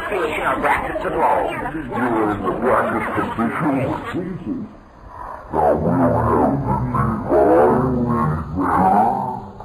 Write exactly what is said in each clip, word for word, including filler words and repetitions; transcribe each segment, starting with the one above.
creation are brackets of law. You're in the brackets position with Jesus. Now we'll have the divine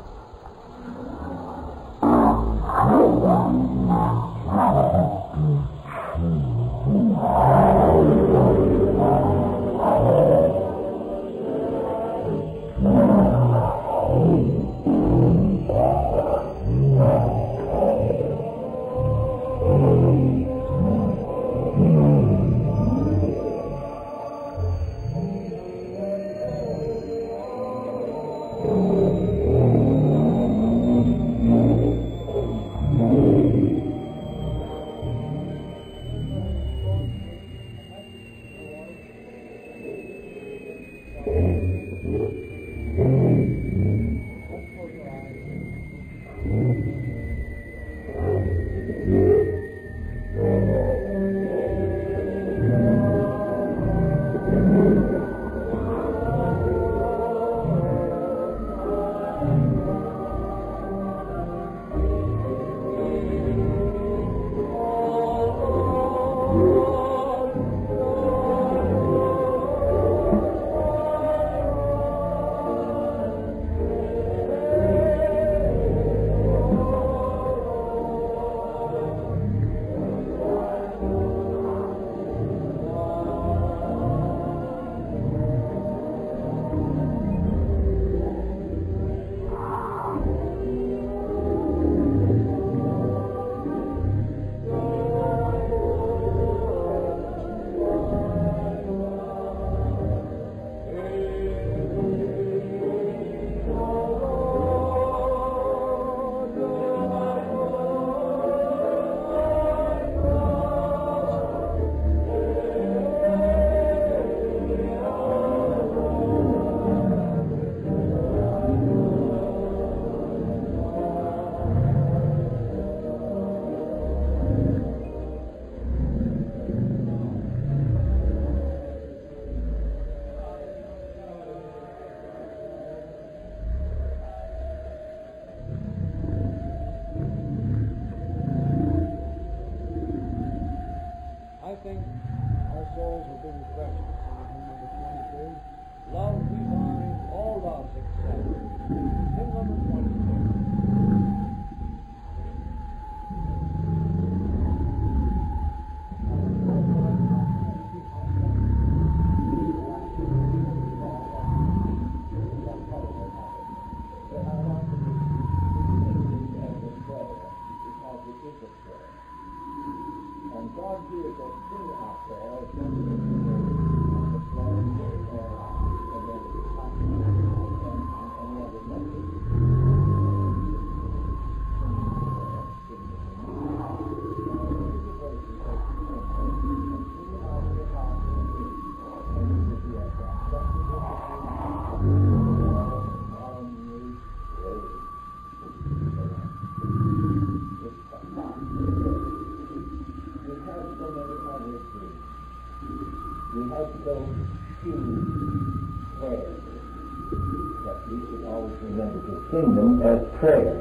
kingdom as prayer.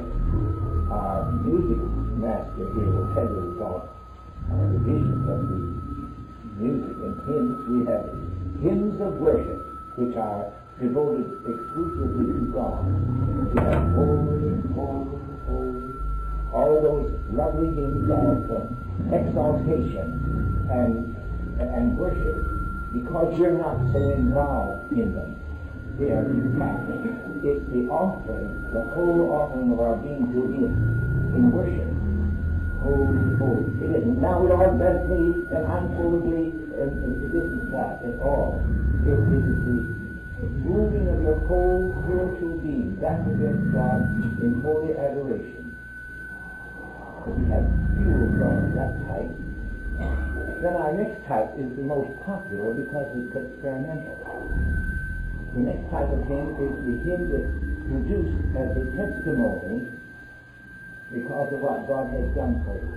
Our music master here will tell you about our divisions of the music and hymns. We have hymns of worship, which are devoted exclusively to God. We have holy, holy, holy, all those lovely hymns of uh, exaltation and, and worship, because you're not so involved in them. They are detached. It's the offering, the whole offering of our being to Him in worship. Holy, holy. It isn't now with all blessed and unholy, and, and it isn't that at all. It, it is the moving of your whole spiritual being back against God in holy adoration. But we have few of those, that type. Then our next type is the most popular because it's experimental. The next type of hymn is the hymn that's produced as a testimony because of what God has done for you.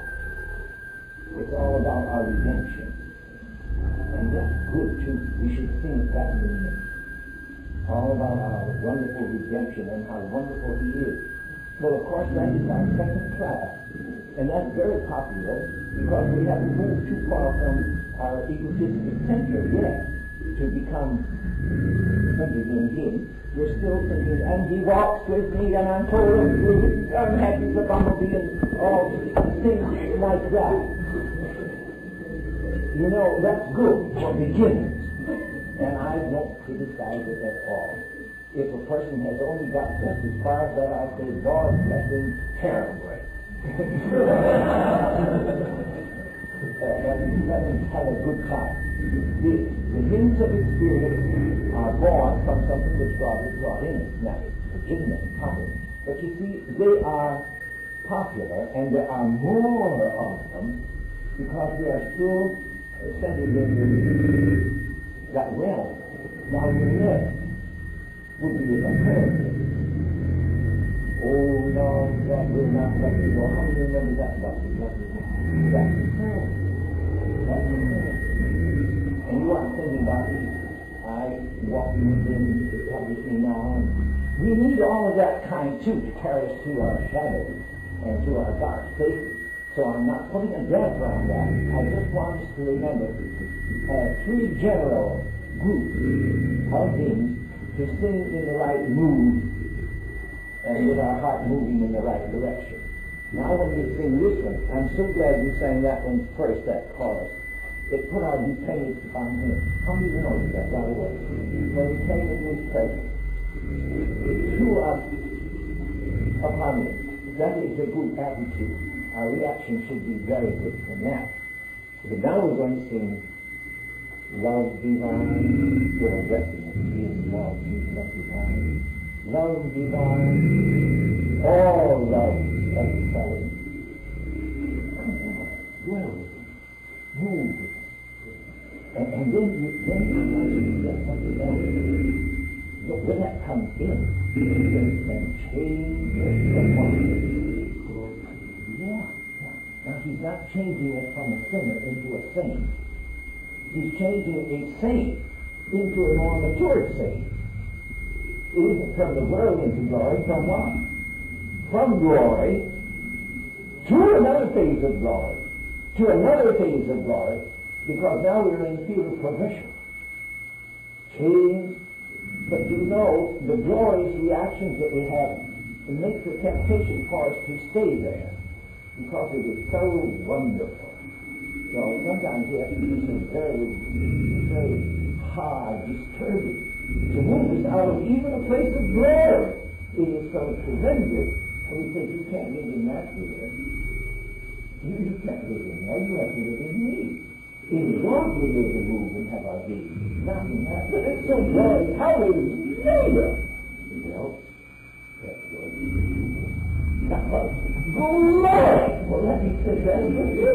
It's all about our redemption. And that's good too. We should sing that in the all about our wonderful redemption and how wonderful He is. Well, of course, that is our second class. And that's very popular because we haven't moved too far from our egotistic center yet to become centered in Him. We're still thinking, and He walks with me, and I'm told I'm happy as a bumblebee, and all things like that. You know, that's good for beginners, and I won't criticize it at all. If a person has only got just as far as that, I say, God bless him terribly. uh, let him have a good time. The, the hymns of experience are born from something which God has brought in us. Now, it's legitimate and popular. But you see, they are popular, and there are more of them because we are still centered in that realm. Now, the next would be a prayer. Oh, no, that will not let me go. How many remember that about me? Let me go. That's the prayer. That's the prayer. And you aren't thinking about it. I walk with them publicly now. And we need all of that kind, too, to carry us through our shadows and through our dark spaces. So I'm not putting a damper on that. I just want us to remember uh, three general groups of things to sing in the right mood and with our heart moving in the right direction. Now when we sing this one, I'm so glad you sang that one first, that chorus. It put our dependence upon Him. How many of you know that, by the way? When we sing in His presence, it threw us upon Him. That is a good attitude. Our reaction should be very good from that. But now we're going to sing Love Divine. You're resting in love, love divine. Love divine, all love satisfying. Dwell with Him, move with Him. And, and then you then you get something else. Look, when that comes in, it can change the mind. Yeah. Now He's not changing it from a sinner into a saint. He's changing a saint into a more mature saint. It isn't from the world into glory, from what? From glory to another phase of glory, to another phase of glory, because now we're in the field of progression. Change, but you know, the glorious reactions that we have, it makes a temptation for us to stay there, because it is so wonderful. So sometimes we have to do some very, very hard, disturbing, to move us out of even a place of glory. It is so tremendous. And we say, you can't live in that here. You, you can't live in there. You have to live in me. In God we live and move and have our being. Not in that. But it's so glorious. Hallelujah. You know? That's good. Now, glory! Well, let me say that for you.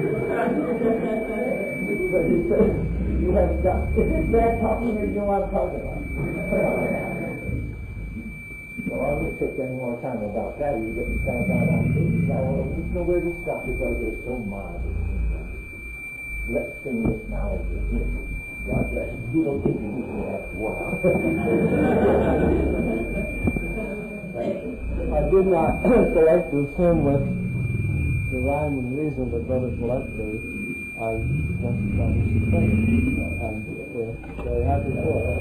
But he says, you have got, is this bad talking or do you know what I'm talking about? Well, I won't take any more time about that. You get me found out on things. Now, there's nowhere to stop because they're so marvelous. Let's sing this now as a hymn. God bless you. You don't think you need me after a while. I did not select this hymn with the rhyme and reason that Brother selected. I just got to sing it, and we're very happy for it.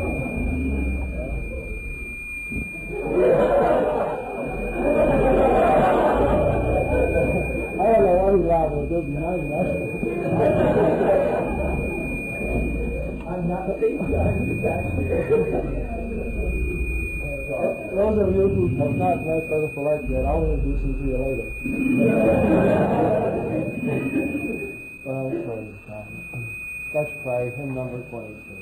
I don't know what he's laughing at. It doesn't mind that. I'm not a big guy. Those of you who have not met Brother Select yet, I'll introduce him to you later. Well, let's pray. Hymn number twenty-two.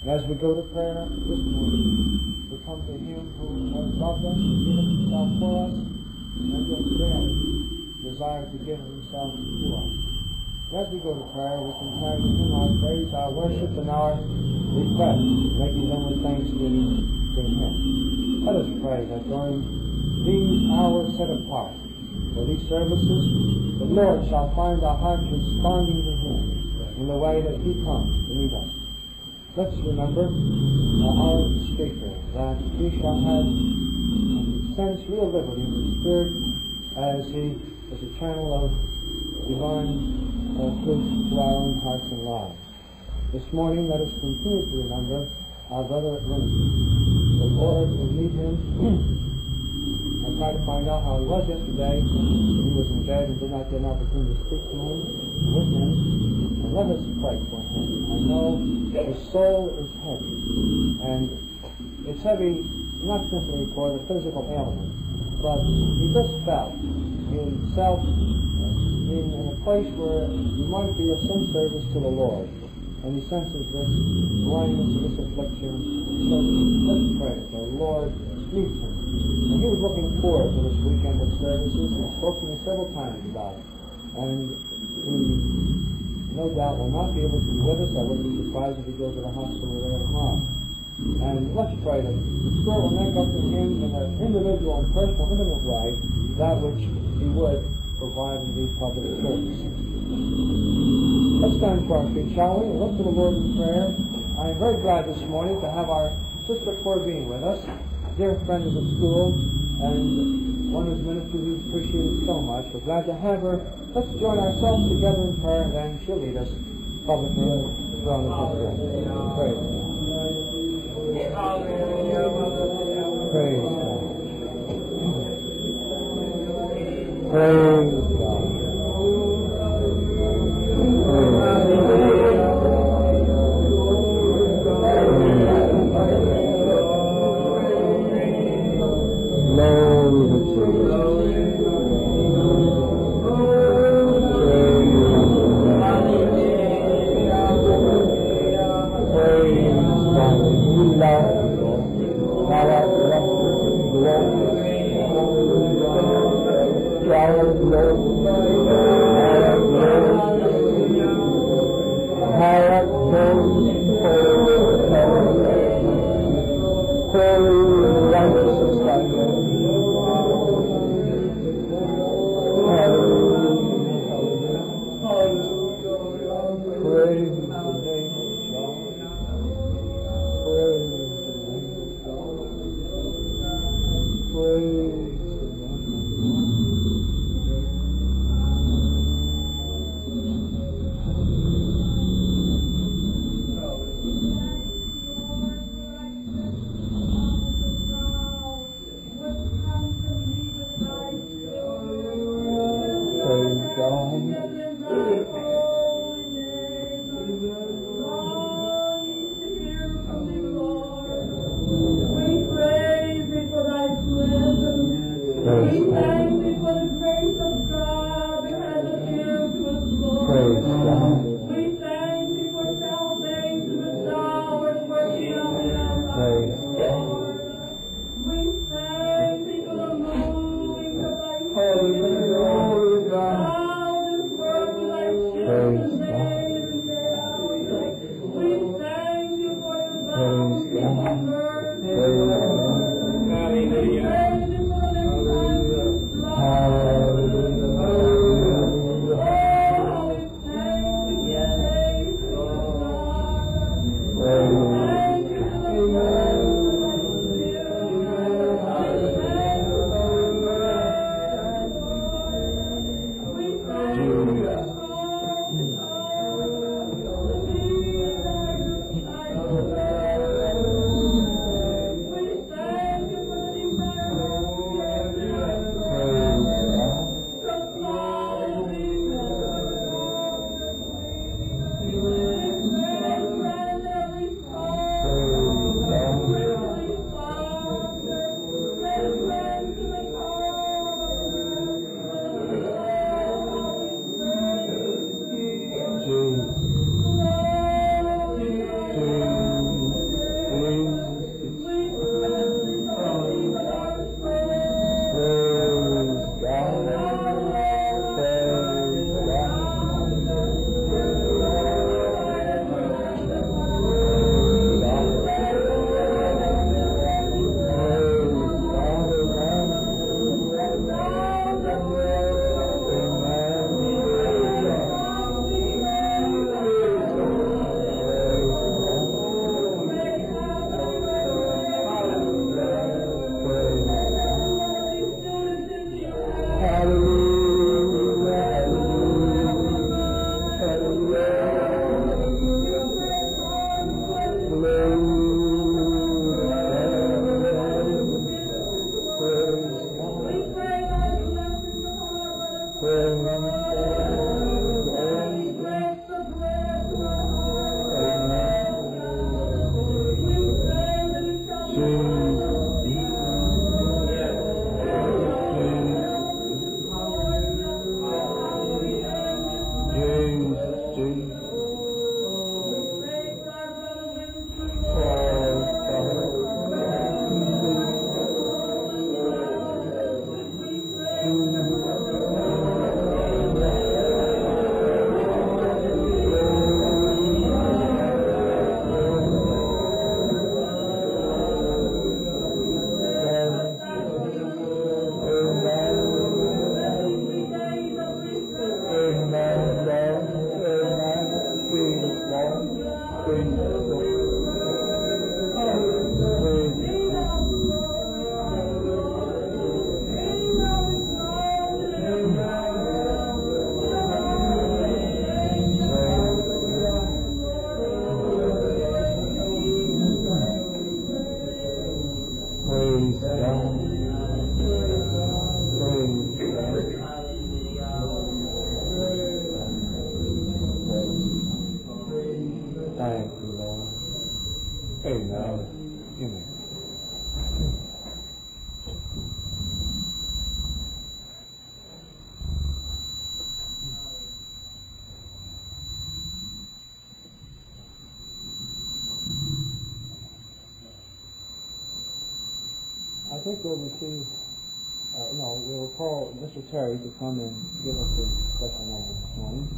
And as we go to prayer this morning, we come to Him who has loved us and given Himself for us, and will daily desire to give Himself to us. As we go to prayer, we can carry with Him our praise, our worship, and our requests, making them with thanksgiving to Him. Let us pray that during these hours set apart for these services, the Lord shall find our hearts responding to Him in the way that He comes to meet us. Let's remember uh, our speaker, that he shall have um, sense real liberty in the Spirit as he is a channel of divine uh, truth to our own hearts and lives. This morning, let us continue to remember our brother at Lincoln. The Lord will lead him. I tried to find out how he was yesterday. He was in bed and did not get an opportunity to speak to him, with him. And let us pray for him. I know his soul is heavy. And it's heavy not simply for the physical ailment, but he just felt himself in, in a place where he might be of some service to the Lord. And he senses this blindness and this affliction. So let's pray that the Lord meets him. And he was looking forward to this weekend of services and spoke to me several times about it. And he no doubt will not be able to be with us. I wouldn't be surprised if he goes to the hospital there tomorrow. And let's pray that the Spirit will make up to him in an individual and personal, intimate way that which he would provide in these public services. Let's stand to our feet, shall we, and look to the Lord in prayer. I am very glad this morning to have our Sister Corbine with us, dear friend of the school, and one whose ministry we appreciate so much. We're glad to have her. Let's join ourselves together in prayer, and then she'll lead us publicly to the throne of His grace. Praise God. Praise God. Praise God. Praise God. Praise God. Thank you, Lord. Amen. Amen. I think we'll receive, uh, no, we'll call Mister Terry to come and give us a special moment this morning.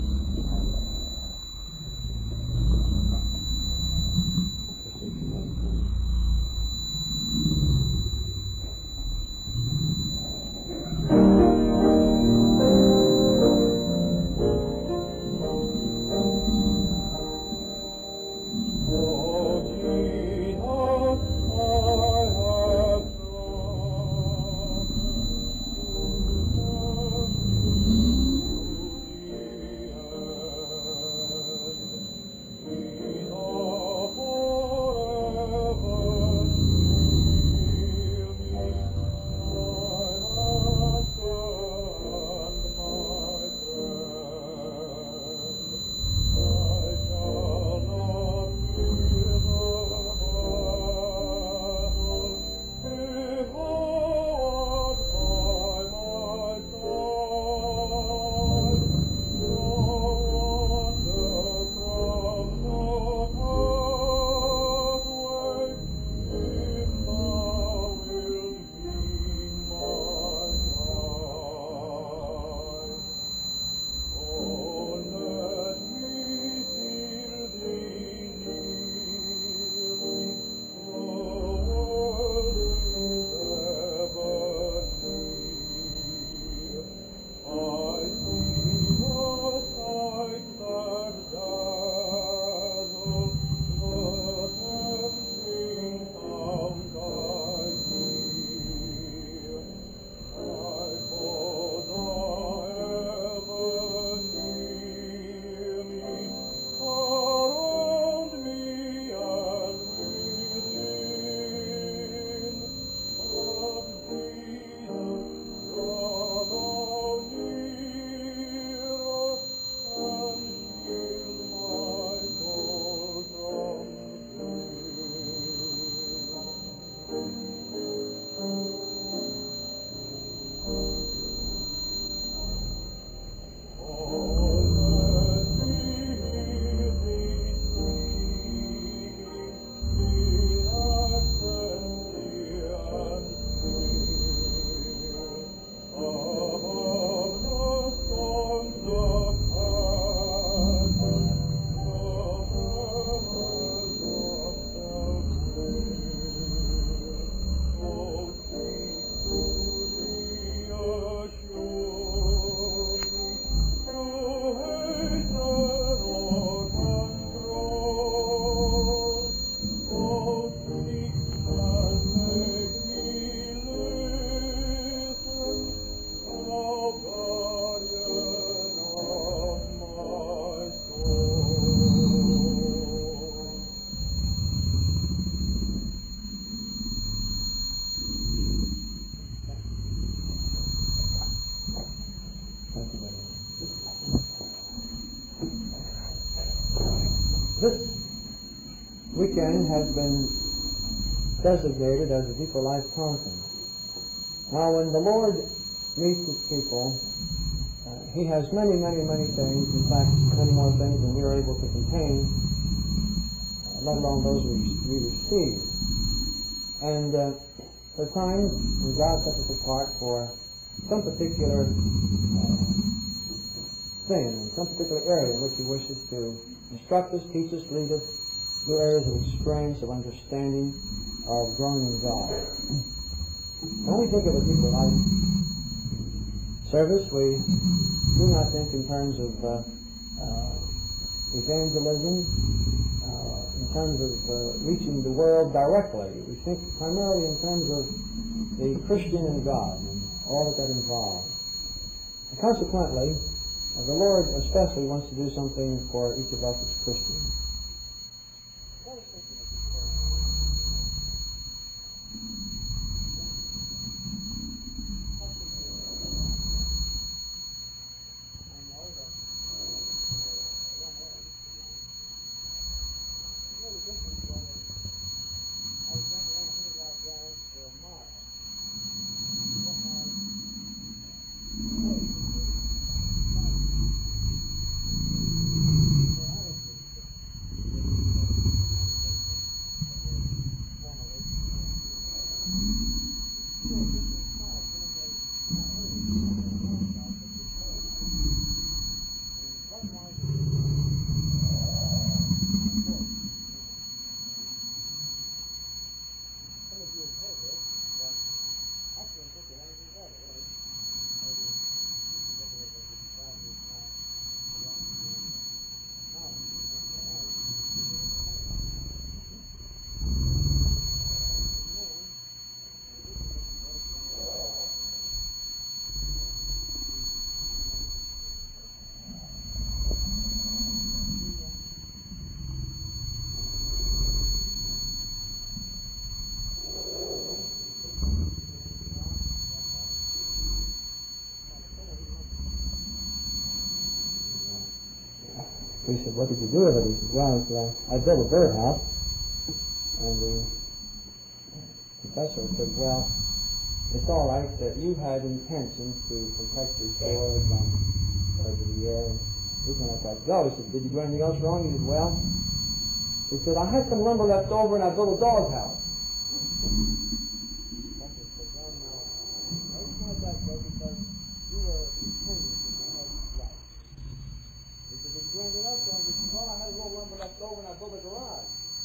This weekend has been designated as a Deeper Life Conference. Now, when the Lord meets His people, uh, He has many, many, many things, in fact, many more things than we are able to contain, uh, let alone those we, we receive. And uh, there are times when God sets us apart for some particular uh, thing, some particular area in which He wishes to instruct us, teach us, lead us, new areas of experience, of understanding, of growing in God. When we think of a Deeper Life service, we do not think in terms of uh, uh, evangelism, uh, in terms of uh, reaching the world directly. We think primarily in terms of the Christian and God and all that that involves. And consequently, uh, the Lord especially wants to do something for each of us as Christians. We said, what did you do with it? He said, well, uh, I built a birdhouse. And the professor said, well, it's all right that you had intentions to protect your sword um, over the year. We can let that go. He said, did you do anything else wrong? He said, well, he said, I had some lumber left over and I built a doghouse. Professor said, well, no, I didn't let that go because you were intending to protect life. He said, did you do anything else wrong? He said, well, I had a little lumber left over and I built a garage.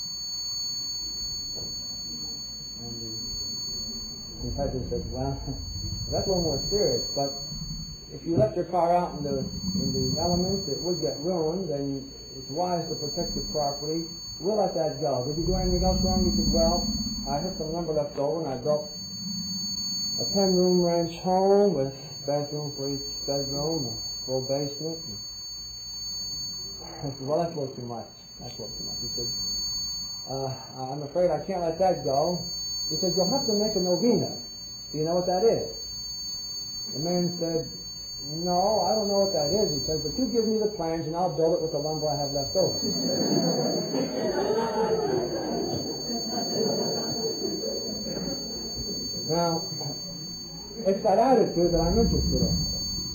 And the professor said, well, that's a little more serious, but if you left your car out in the, in the elements, it would get ruined, and it's wise to protect your property. We'll let that go. Did you do anything else wrong? He said, well, I had some lumber left over, and I built a ten-room ranch home with bathroom for each bedroom, a full basement. I said, well, that's a little too much. That's a little too much. He said, uh, I'm afraid I can't let that go. He said, you'll have to make a novena. Do you know what that is? The man said, no, I don't know what that is. He said, but you give me the plans and I'll build it with the lumber I have left over. Now, it's that attitude that I'm interested in.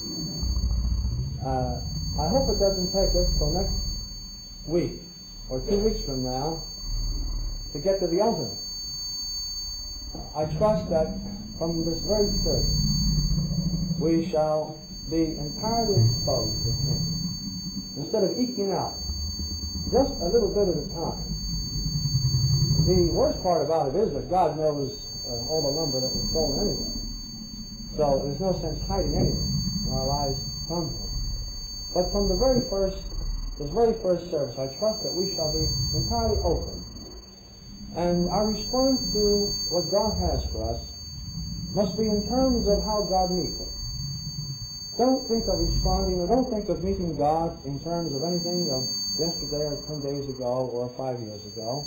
Uh, I hope it doesn't take us till next week or two weeks from now to get to the ultimate. I trust that from this very church we shall be entirely exposed to Him. Instead of eking out just a little bit at a time. The worst part about it is that God knows uh, all the lumber that was stolen anyway. So there's no sense hiding anything in our lives from Him. But from the very first, this very first service, I trust that we shall be entirely open. And our response to what God has for us must be in terms of how God meets us. Don't think of responding, or don't think of meeting God in terms of anything of yesterday or ten days ago or five years ago,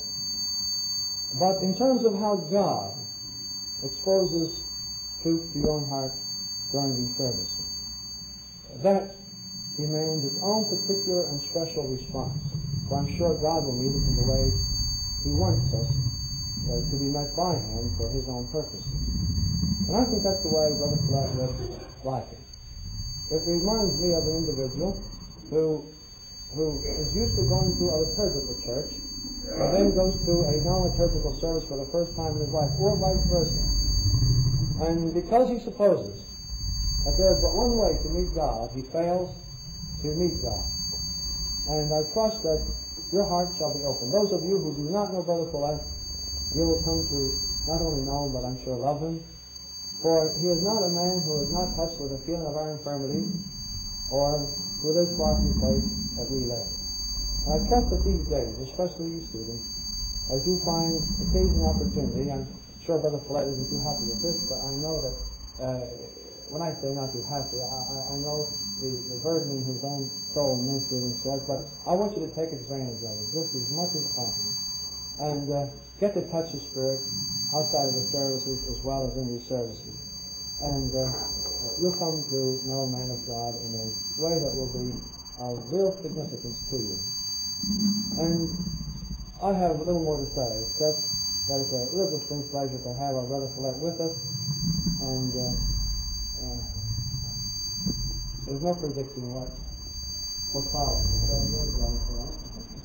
but in terms of how God exposes truth to your own heart during these services. That demands its own particular and special response. So I'm sure God will meet us in the way He wants us uh, to be met by Him for His own purposes. And I think that's the way Brother Flatt would like it. It reminds me of an individual who who is used to going to a liturgical church and then goes to a non-liturgical service for the first time in his life, or vice versa. And because he supposes that there is but one way to meet God, he fails to meet God. And I trust that your heart shall be open. Those of you who do not know Brother Follett, you will come to not only know him, but I'm sure love him. For he is not a man who is not touched with the feeling of our infirmity, or who lives far from the place that we live. And I trust that these days, especially you students, as you find occasion and opportunity, I'm sure Brother Follett isn't too happy with this, but I know that uh, when I say not too happy, I, I know the, the burden in his own soul and ministry himself, but I want you to take advantage of it, just as much as possible, and uh, get to touch the Spirit outside of the services as well as in these services. And uh, you'll come to know a man of God in a way that will be of real significance to you. And I have a little more to say, except that it's a real distinct pleasure to have our Brother Follett with us, and uh, uh, there's no predicting what will follow. So here's Brother Follett.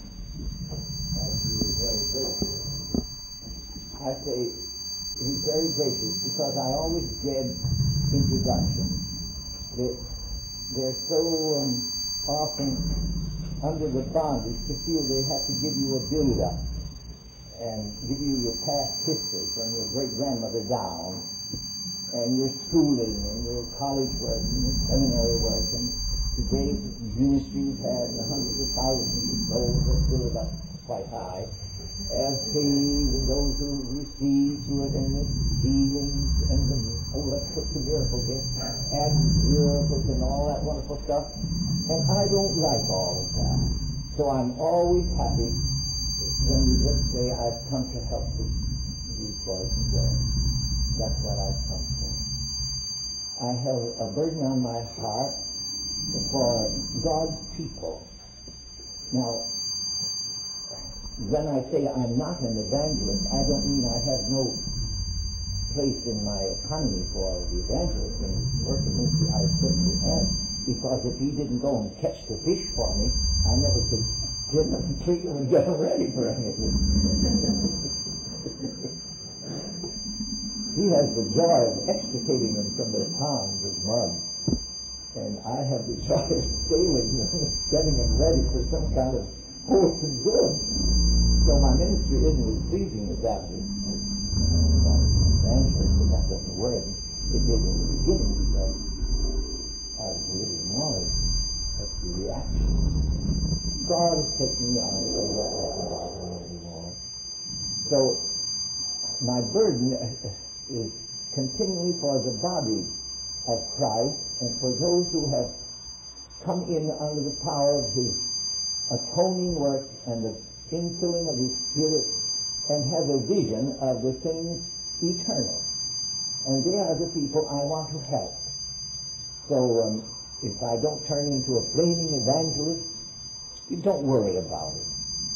Very gracious. I say he's very gracious because I always dread introductions. They're, they're so um, often under the bondage to feel they have to give you a build-up and give you your past history from your great-grandmother down, and your schooling and your college work and your seminary work and the great ministry you've had and the hundreds of thousands of souls that build up quite high, as paid and those who received through it and the healings and the electrical miracle gifts and miracles and all that wonderful stuff. And I don't like all of that. So I'm always happy when we just say, I've come to help these boys and girls. That's what I've come for. I have a burden on my heart for God's people Now, when I say I'm not an evangelist, I don't mean I have no place in my economy for the evangelist in working ministry. I certainly am, because if he didn't go and catch the fish for me, I never could get them and treat them and get them ready for anything. He has the joy of extricating them from their ponds of mud, and I have the joy of sailing them, getting them ready for some kind of wholesome good. So my ministry isn't as pleasing as that is. Evangelist, but that doesn't worry me. It did in the beginning because I was a little annoyed at the reaction. God has taken me on so that doesn't bother me anymore. So my burden is continually for the body of Christ and for those who have come in under the power of His atoning work and the infilling of His Spirit and have a vision of the things eternal. And they are the people I want to help. So um, if I don't turn into a flaming evangelist, you don't worry about it.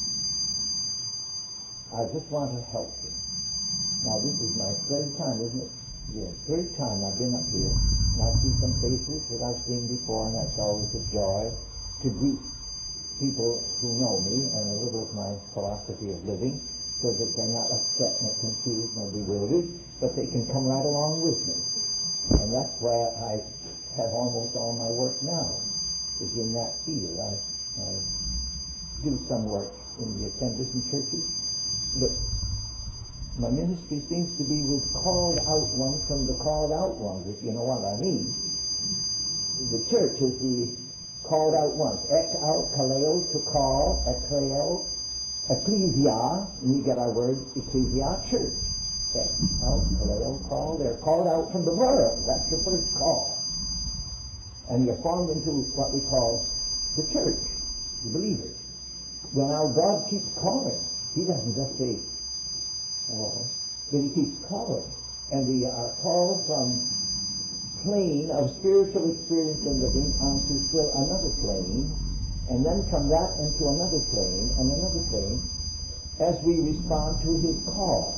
I just want to help you. Now this is my third time, isn't it? Yes, third time I've been up here. And I see some faces that I've seen before, and that's always a joy to greet people who know me and a little of my philosophy of living, so that they're not upset nor confused nor bewildered, but they can come right along with me. And that's why I have almost all my work now, is in that field. I, I do some work in the assemblies and churches, but my ministry seems to be with called out ones from the called out ones, if you know what I mean. The church is the called out ones. Ek out, kaleo, to call, ekleo, ecclesia, and we get our word ecclesia, church. Ek out, kaleo, call. They're called out from the world. That's your first call. And you're formed into what we call the church, the believers. Well, now God keeps calling. He doesn't just say, oh, but He keeps calling. And we are called from plane of spiritual experience and living onto still another plane, and then from that into another plane and another plane as we respond to His call.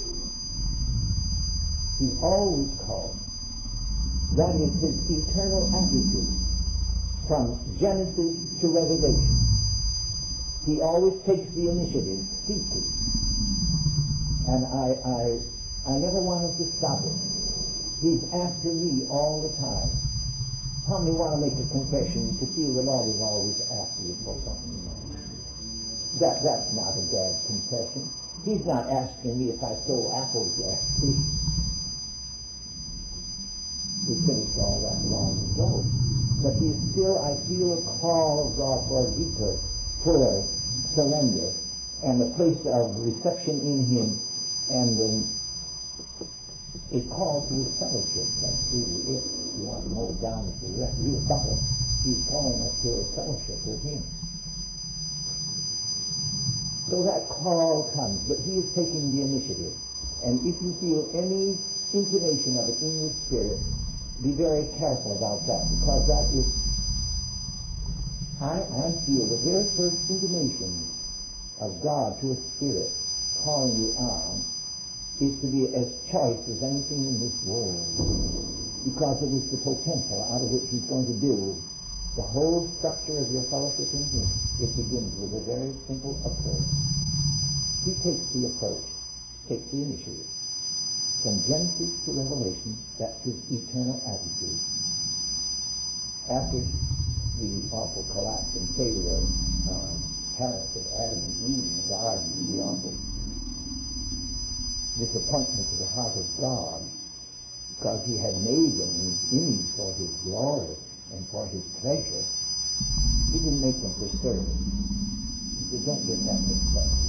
He's always called. That is His eternal attitude from Genesis to Revelation. He always takes the initiative, seeking. And I, I, I never wanted to stop it. He's after me all the time. How many want to make a confession to feel the Lord is always after you for something? That, that's not a bad confession. He's not asking me if I stole apples last week. We finished all that long ago. But he's still, I feel a call of God for deeper, fuller surrender, and a place of reception in Him, and um, it calls to His fellowship. That's really it. You want to know it down to the rest of you couple. He's calling us to a fellowship with Him. So that call comes, but He is taking the initiative. And if you feel any intonation of it in your spirit, be very careful about that, because that is, I, I feel the very first intimation of God to a spirit calling you on is to be as choice as anything in this world, because it is the potential out of which He's going to build the whole structure of your fellowship in Him. It begins with a very simple approach. He takes the approach, takes the initiative. From Genesis to Revelation, that's His eternal attitude. After the awful collapse and failure of uh, parents of Adam and Eve in the garden, the awful disappointment to the heart of God, because He had made them in His image for His glory and for His pleasure. He didn't make them for service. He said, don't get that mixed up.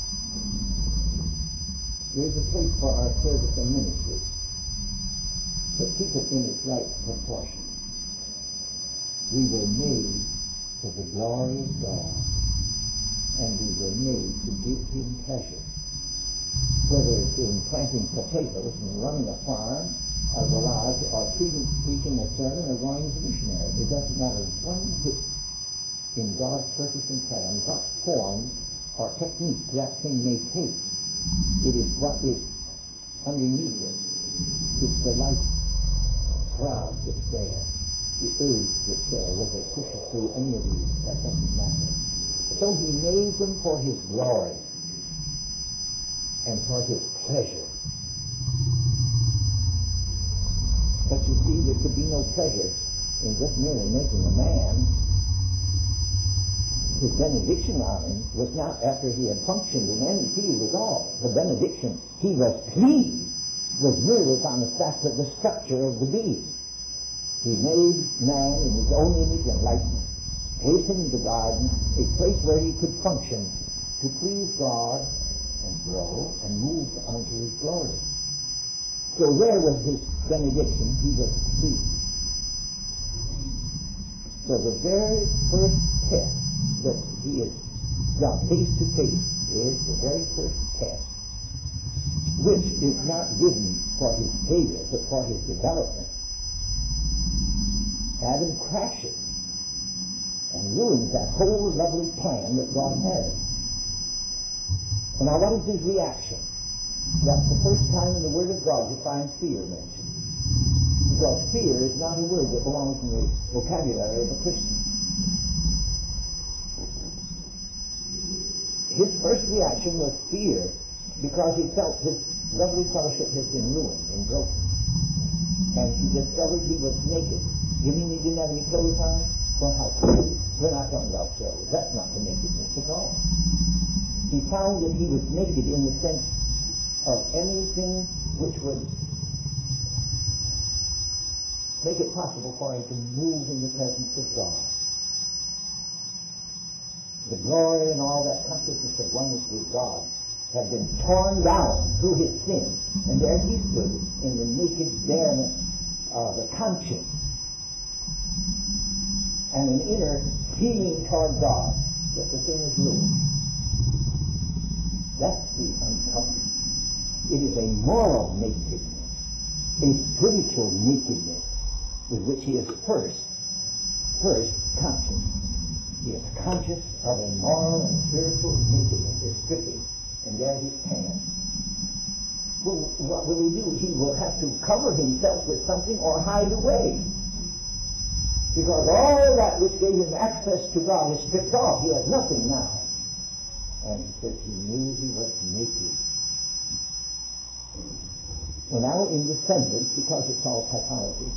There's a place for our service and ministry, but keep it in its right proportion. We were made for the glory of God, and we were made to give Him pleasure. Whether it's in planting potatoes and running a farm, a garage, or preaching, preaching a sermon, or going as a missionary, it doesn't matter one bit in God's purpose and plan, what form or technique that thing may take. It is what is underneath it. It's the light cloud that's there, the urge that's there, whether it pushes through any of these, that doesn't matter. So he made them for his glory and for his pleasure. But you see, there could be no pleasure in just merely making a man. His benediction on him was not after he had functioned in any field at all. The benediction he was pleased was merely on the fact of the structure of the being. He made man in his own image and likeness, placed him in the garden, a place where he could function to please God and grow and move unto his glory. So there was his benediction. He was pleased. So the very first test that he is brought face to face is the very first test, which is not given for his failure, but for his development. Adam crashes and ruins that whole lovely plan that God has. And now what is his reaction? That's the first time in the Word of God you find fear mentioned. Because fear is not a word that belongs in the vocabulary of a Christian. His first reaction was fear because he felt his lovely fellowship had been ruined and broken. And he discovered he was naked. You mean he didn't have any clothes on? Well, how could he? We're not talking about clothes. That's not the nakedness at all. He found that he was naked in the sense of anything which would make it possible for him to move in the presence of God. The glory and all that consciousness of oneness with God had been torn down through his sin, and there he stood in the naked bareness of the conscience and an inner feeling toward God that the thing is ruined. That's the uncomfortable. It is a moral nakedness, a spiritual nakedness with which he is first, first conscious. He is conscious of a moral and spiritual nakedness, is stripping, and there he stands. Well, what will he do? He will have to cover himself with something or hide away. Because all that which gave him access to God is stripped off. He has nothing now. And he says he knew he was naked. So now in the sentence, because it's all typology,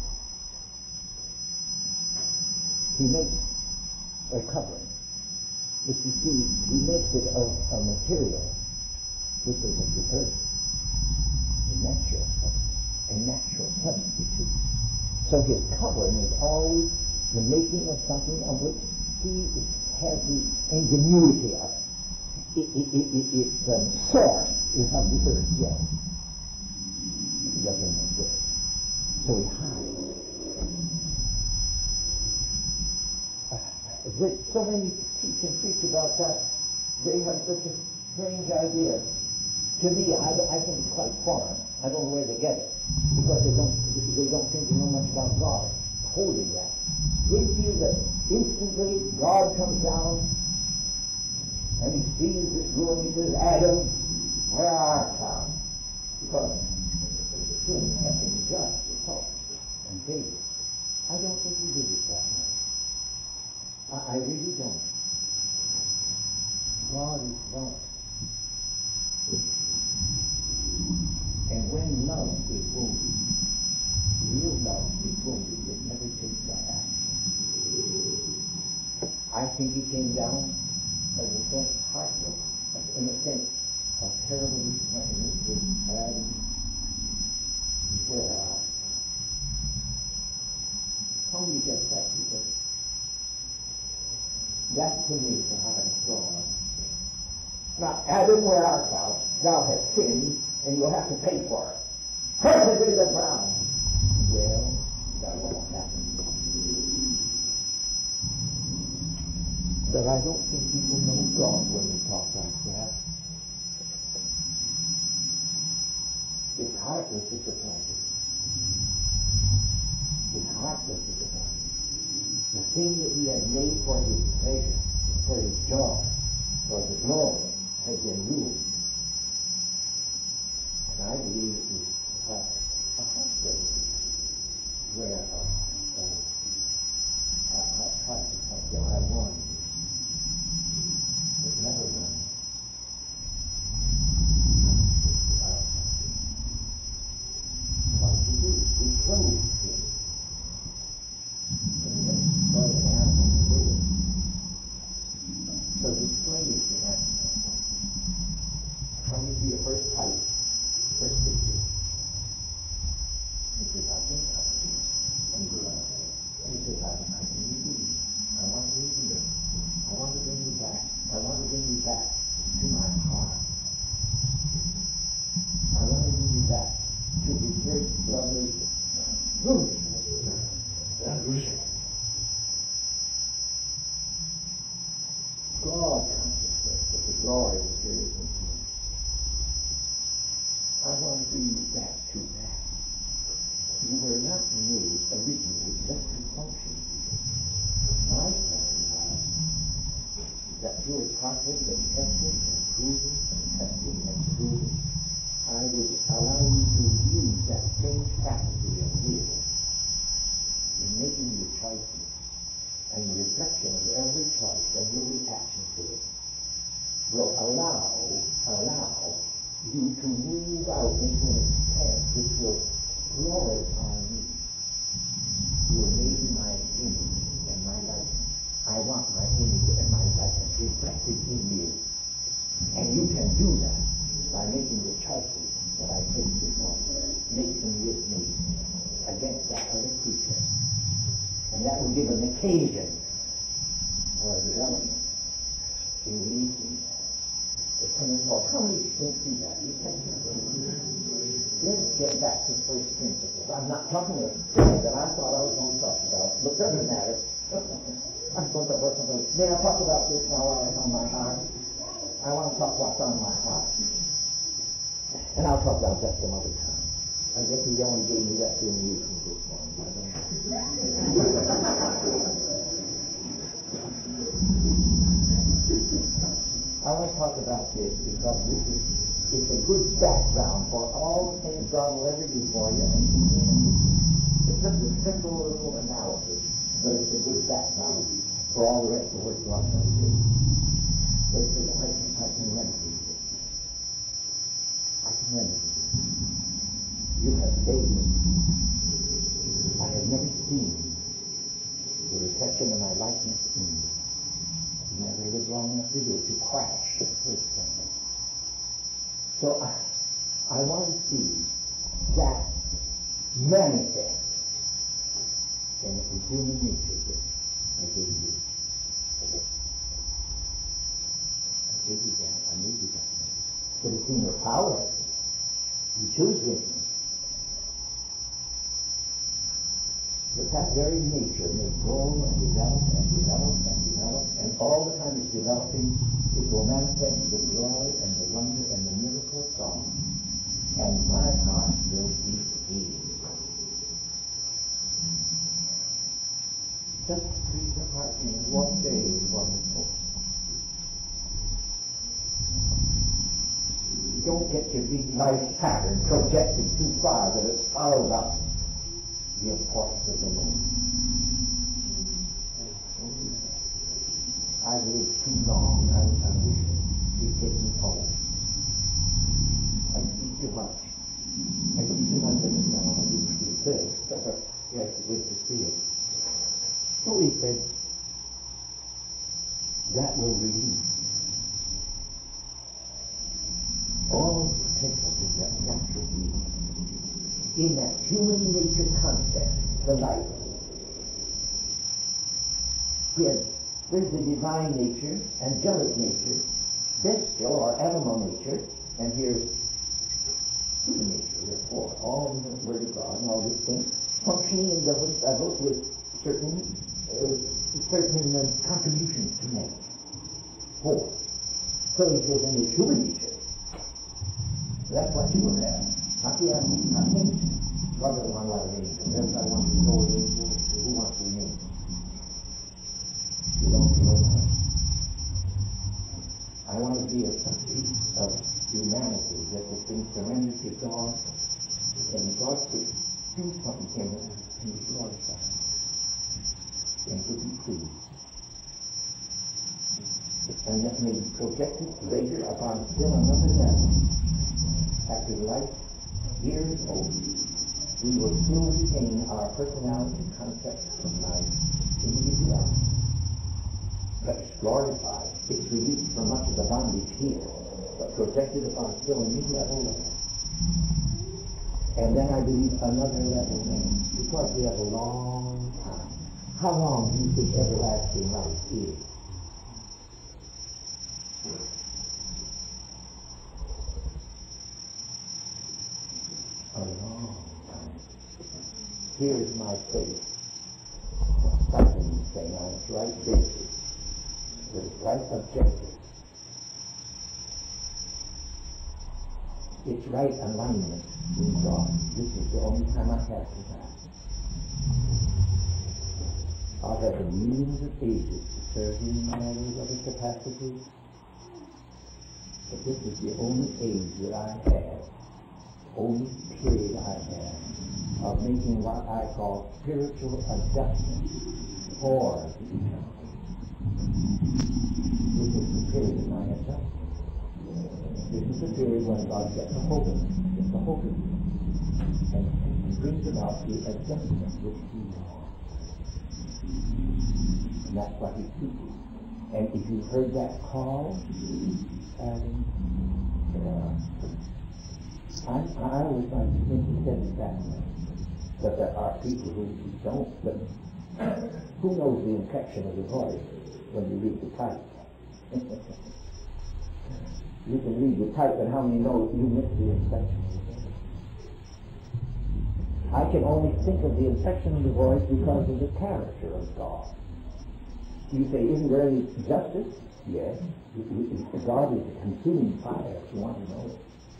he makes a covering. But you see, he makes it of a material which is of the earth, a natural, a natural substitute. So his covering is always the making of something of which he has the ingenuity of it. It, it, it, it, its um, source is of the earth, yes. He doesn't know this. So he hides. Uh, so many teach and preach about that. They have such a strange idea. To me, I, I think it's quite foreign. I don't know where they get it. Because they don't, they don't seem to know much about God holding that. They feel that instantly God comes down and he sees this room. He says, Adam, where art thou? Because the sin has been judged with salt and David. I don't think he did it that way. I, I really don't. God is love. And when love is wounded, real love is wounded, it never takes that action. I think he came down as a sense heartless, in a sense of terrible disappointment with Adam. Well, how do you get that? Because that to me is the hardest God. Now, Adam, where art thou? Thou hast sinned, and you'll have to pay for it. Curse it to the ground. Well, that won't happen. But I don't think people know God when they talk like that. It's heartless to surprise it. It's heartless to surprise it. The thing that he had made for his pleasure, for his joy, for the glory, has been ruined. And I believe it is uh, a hospital where uh, uh, I, I tried to come there. I won. But never won. What to do? We closed him. And then started to have him do it. So he explained to that. Trying to be a first type, first picture. He says, I think I can do it. And he says, I, I can do it. I want to do it. I want to bring you back. I want to bring you back to my heart. I want to bring you back to the great brothers. Ruth. God consciousness of the glory of the Spirit. I want to bring you back to that. You were not made originally just to function. My plan was that through a process of testing and proving and testing and proving, I would allow you to use that same faculty of will in making your choices and the reflection of every choice and your reaction to it will allow, allow you to move out into an expanse which will glorify me. You are made in my image and my likeness. I want my image and my likeness reflected in you. And you can do that by making the choices that I take before mixing with me against that other creature. And that will give an occasion for a development in releasing the coming forth. How many things do that? You can Let's get back to first principles. I'm not talking about things that I thought I was going to talk about, but it doesn't matter. I'm going to talk about May I talk about this now while it's on my heart? I want to talk what's on my heart. And I'll talk about that some other time. I guess he only gave me that to amuse me this morning. I don't I want to talk about this because this is it's a good background for all the things God will ever do for you. It's just a simple little analysis, but it's a good background for all the rest of what God's going to do. But it's I can, I can remedy it. I can remedy it. You have saved me. I have never seen the reflection of my likeness in you. I've never lived long enough to do it, to crash the first thing. So I, I want to see that manifest in the human nature that I gave you. I gave you that. I made you that. But it's in your power. You choose with me. But that very nature may grow and develop and develop and develop, and all the time it's developing, it will manifest the joy and the wonder and the miracle of God, and my heart will be healed. Just breathe the heart in one day is wonderful. Don't get your big nice pattern projected too far that it swallows up the importance of the Lord. I lived too long. I, I wish he'd take me home. I speak too much. I speak too much of it now. I used to say, you have to wait to see it. So he said, that will release all potential of that natural being. In that human nature concept, the life. Here's, there's the divine nature, angelic nature, bestial or animal nature, and here's human nature. Therefore, all in the Word of God and all these things functioning in different levels with certain uh, certain uh, contributions to make. Four. So he says, in the human nature, that's what you will have. Not the animal, not me. God doesn't want a lot of angels. Everybody wants to know the angels. Who wants to be an angel? surrendered to God, and God could do something in it and be glorified and to be pleased. And that may be projected later upon still another level. After life years old, we will still retain our personality concept of life, individuality. But it's glorified. It's released from much of the bondage here, but projected upon still a new level of it. And then I believe another level then, because we have a long time. How long do you think everlasting life is? A long time. Here's my faith. Something saying on its right basis, with its right objective, its right alignment with God. This is the only time I have for that. I've had millions of ages to serve Him in all these other capacities, but this is the only age that I have, only period I have, of making what I call spiritual adjustments for the eternal. This is the period of my adjustment. This is the period when God gets a hold of me, gets a hold of me, and, and brings about the adjustment which He wants. And that's what He's seeking. And if you've heard that call, Adam, uh, I, I always like to think He said it that way. But there are people who don't. But who knows the infection of the voice when you read the type? You can read the type, but how many know you miss the infection of the voice? I can only think of the infection of the voice because of the character of God. You say, isn't there any justice? Yes. God is a consuming fire, if you want to know it.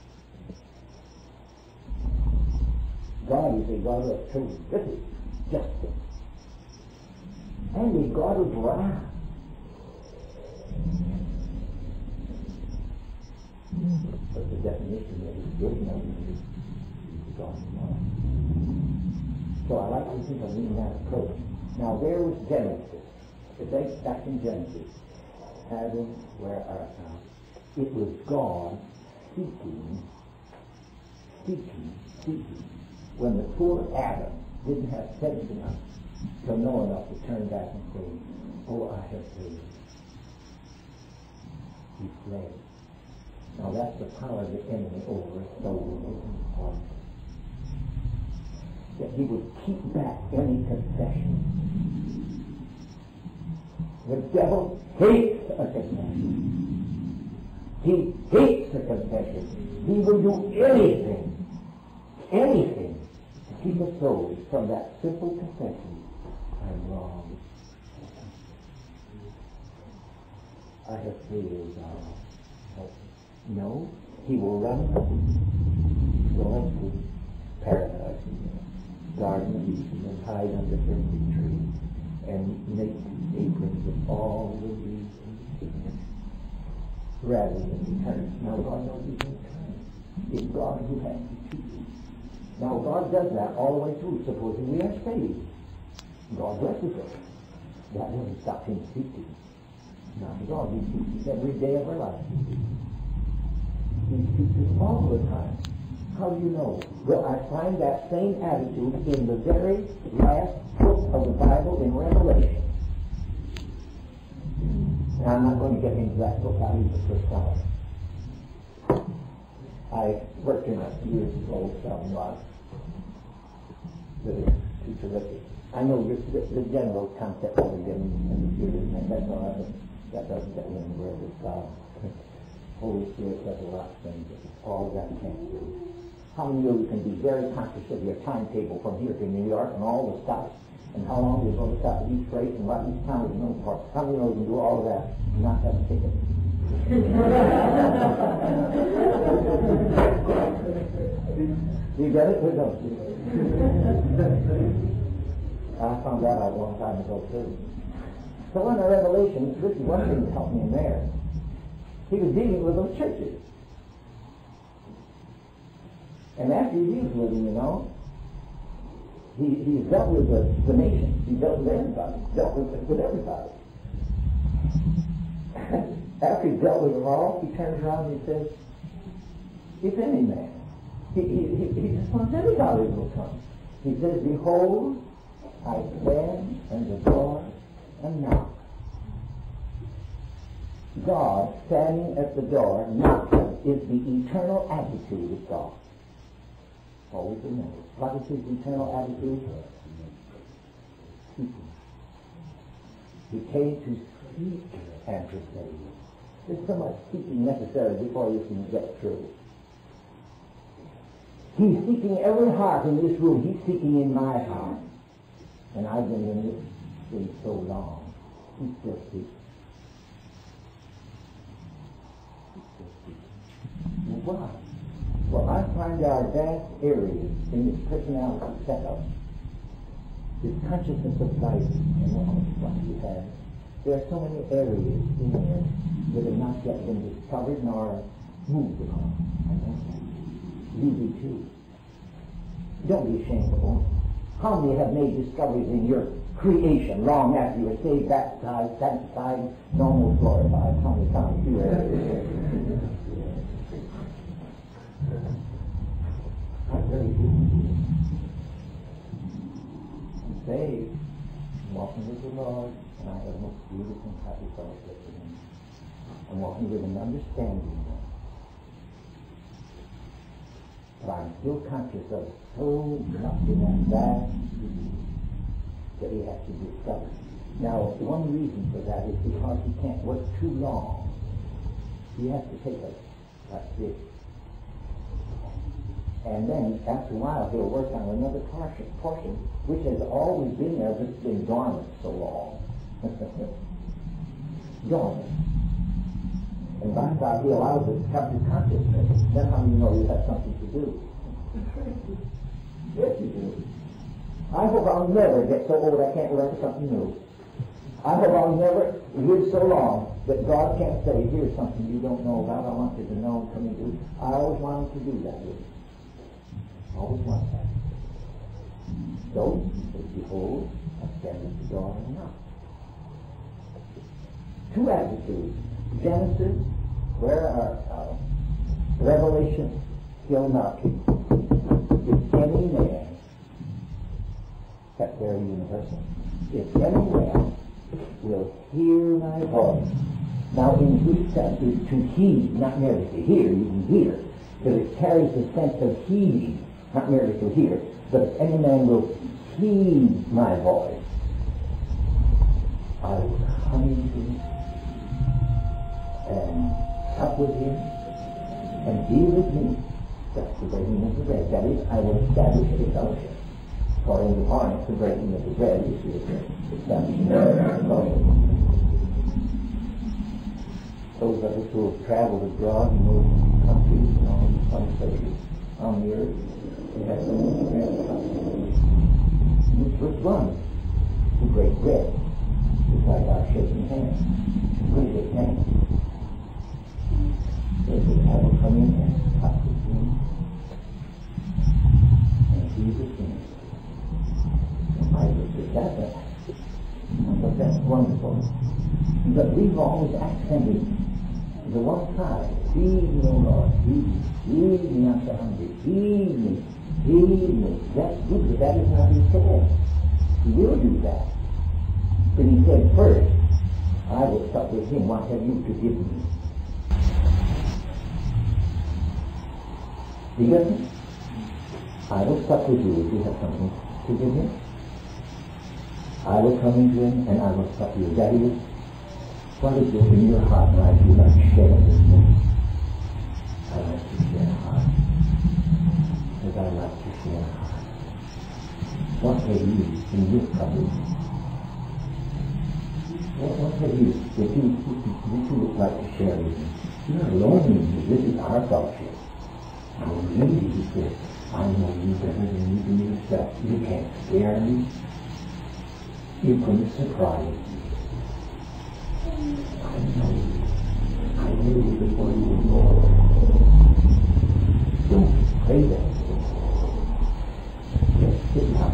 God is a God of terrific justice. And a God of wrath. But the definition that is good enough is God of wrath. So I like to think of it in that approach. Now there was Genesis. Today, back in Genesis. Adam, where art thou? It was God seeking, seeking, seeking. When the poor Adam didn't have sense enough to know enough to turn back and say, oh, I have failed. He fled. Now that's the power of the enemy over his soul and his heart. That he would keep back any confession. The devil hates a confession. He hates a confession. He will do anything, anything, to keep us souls from that simple confession. I'm wrong. I have failed. Uh, no, he will run go to paradise, garden of Eden, and hide under every tree, and make aprons of all the leaves and sickness, rather than return. Now God knows He's in turn. It's God who has to teach you. Now God does that all the way through. Supposing we are saved, God blesses us. That doesn't stop Him teaching. Not at all. He teaches every day of our life. He teaches all the time. How do you know? Well, I find that same attitude in the very last book of the Bible, in Revelation. And I'm not going to get into that book. I'll leave it for some. I worked in a years ago selling lots that is too terrific. I know the, the, the general concept of it in the Spirit, and that's all I think. That doesn't get anywhere with God. Holy Spirit does a lot of things that all of that can't do. How many of you can be very conscious of your timetable from here to New York and all the stops, and how long you're going to stop at each place and what each town is known for? How many of you can do all of that and not have a ticket? You get it or don't you? I found that out a long time ago too. So in the Revelation, this is one thing that helped me in there. He was dealing with those churches. And after he deals with him, you know, he, he's dealt with the, the nation. He dealt with everybody. Dealt with, with everybody. After he dealt with them all, he turns around and he says, if any man, he, he, he, he just wants everybody will come. He says, behold, I stand at the door and knock. God standing at the door knocking is the eternal attitude of God. Always remember. What is his eternal attitude? Seeking. He came to seek and to save. There's so much seeking necessary before you can get through. He's seeking every heart in this room. He's seeking in my heart. And I've been in this thing so long. He's still seeking. He's still seeking. Why? Well, I find our vast areas in this personality setup, this consciousness of life and what we have, there are so many areas in there that have not yet been discovered nor moved upon. I know that. You do too. Don't be ashamed of them. How many have made discoveries in your creation long after you were saved, baptized, sanctified, and almost glorified? How many times you were I really do. I'm saved. I'm walking with the Lord, and I have a most beautiful and happy fellowship with Him. I'm walking with an understanding now. But I'm still conscious of so much in that vast disease that he has to discover. Now, one reason for that is because he can't work too long. He has to take us like this. And then, after a while, he'll work on another portion, portion which has always been there, but it's been dormant so long. Dormant. And by the time he allows it to come to consciousness, then how do you know you have something to do? Yes, you do. I hope I'll never get so old I can't learn something new. I hope I'll never live so long that God can't say, here's something you don't know about, I want you to know and come into it. I always wanted to do that with you. Always want that. So, behold, I stand at the door and knock. Two attitudes. Genesis, where are uh, Revelation, still knocking. If any man, that's very universal, if any man will hear my voice. Now, in Greek sense, is to heed, not merely to hear, you can hear, but it carries the sense of heeding. Not merely to hear, but if any man will heed my voice, I will come into him and sup with him and deal with me. That's the breaking of the bread. That is, I will establish a fellowship. According to Barnes, the breaking of the bread is to establish a fellowship. Those of us who have traveled abroad and moved countries and all these fun places on the earth, we have so much bread. Which was one to break bread, just like our shaking hands. We shake hands. They said, I will come in and talk with him. And he is the king. And I looked at that, and I thought that's wonderful. But we've always accented the one side. Feed me, O Lord, feed me. Feed me, I'm so hungry. Feed me. Feed me. That's good, but that is not he said. He will do that. But he said, first, I will sup with him. What have you to give me? He doesn't. I will sup with you if you have something to give him. I will come into him and I will sup with you. That is, what is it in your heart when I do not share with me? I like to share a heart. As I like to share a heart. What have you in your cupboard? What, what have you that you, that you would like to share with me? You're alone in me. This is our fellowship. I really is this. I know you better than you do yourself. You can't scare me. You couldn't surprise me. I know you. I knew you before you were born. Don't pray that.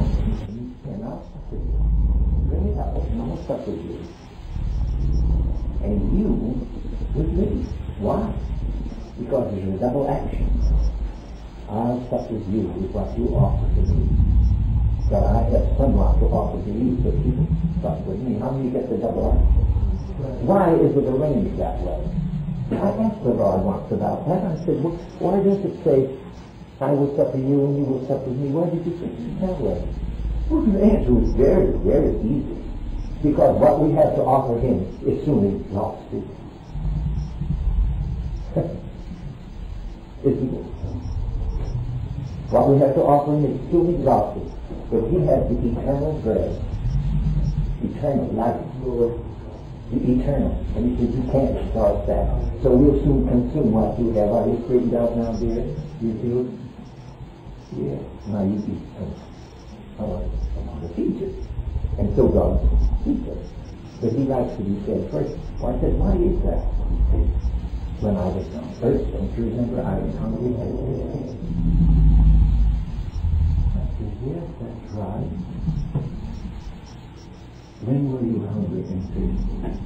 You cannot suffer you. Bring it out, and I'll suffer you. And you with me. Why? Because there's a double action. I'll suffer you with what you offer to me. But I have somewhat to offer to you, so you can suffer with me. How many get the double action? Why is it arranged that way? I asked the Lord once about that. I said, well, why does it say, I will suffer you and you will suffer me? Why did you say it that way? Well, the answer was very, very easy. Because what we have to offer him is soon exhausted. Isn't it? What we have to offer him is soon exhausted. But he has the eternal bread, eternal life, the eternal. And he says, you can't start that. So we'll soon consume what you have. Are you straightened out now, dear? You feel it? Yeah. Now you eat some. I want to teach it. And so God teaches us. But he likes to be fed first. Well, I said, why is that? When I was on first, don't you remember? I was hungry. I said, yes, that's right. When were you hungry and thirsty?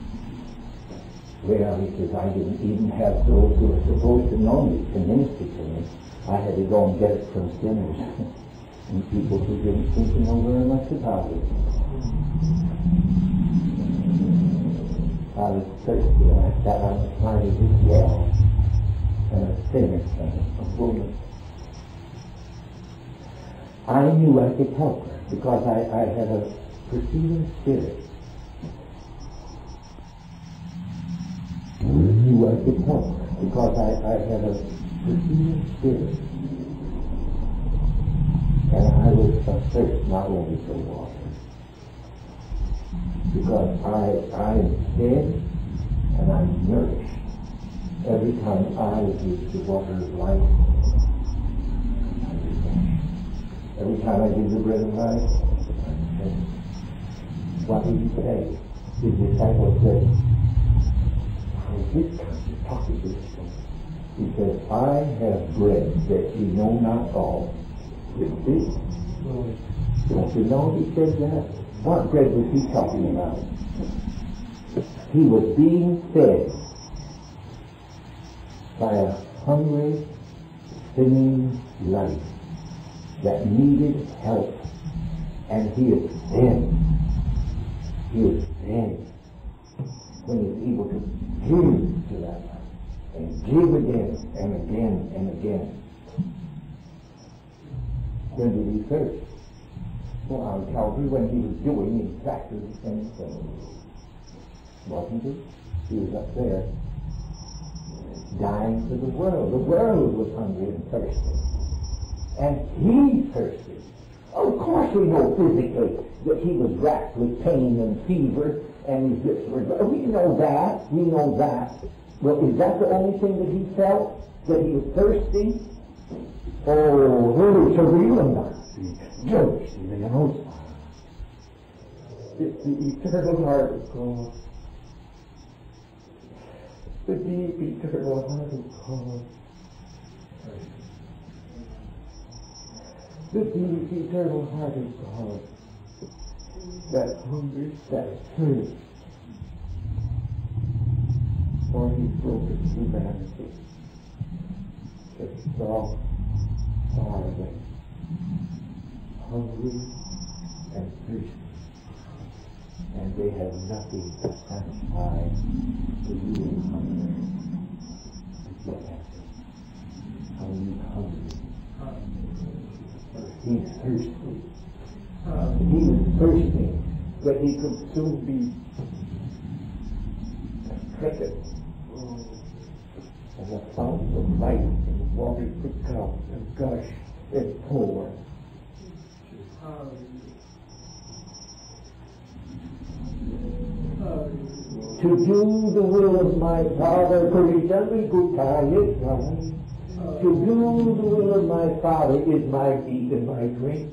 Well, he says, I didn't even have those who were supposed to know me to minister to me. I had to go and get it from sinners and people who didn't seem to know very much about it. I was thirsty and I sat on the side of this well and a sinner and a woman. I knew I could help her because I, I had a perceiving spirit. I knew I could help her because I, I had a perceiving spirit. And I was athirst not only for water. Because I, I am fed and I'm nourished every time I use the water of life. Every time I give the bread of life, I'm fed. What did he say? His disciples said, how is this kind of talking to this thing? He said, I have bread that you know not of. It's this. Don't you know he said that? What bread was he talking about? He was being fed by a hungry, sinning life that needed help. And he is dead. He is dead when he's able to give to that life and give again and again and again. When did he thirst? Well, on Calvary, when he was doing exactly the same thing. Wasn't he? He was up there dying for the world. The world was hungry and thirsty. And he thirsted. Oh, of course we know physically that he was racked with pain and fever and his lips were... We know that. We know that. Well, is that the only thing that he felt? That he was thirsty? Oh, it's a real mercy. Judge the outside. It's the eternal heart of God. The deep eternal heart of God. The deep eternal heart of God. That hunger, that thirst for his broken humanity. That saw starving, hungry, and thirsty, and they have nothing to satisfy the real hunger. Look at him. How he's hungry. He's thirsty. He was thirsty, but he could soon be a cricket. And the fountain of life and water could come and gush and pour. To do the will of my Father, to do the will of my Father is my meat and my drink.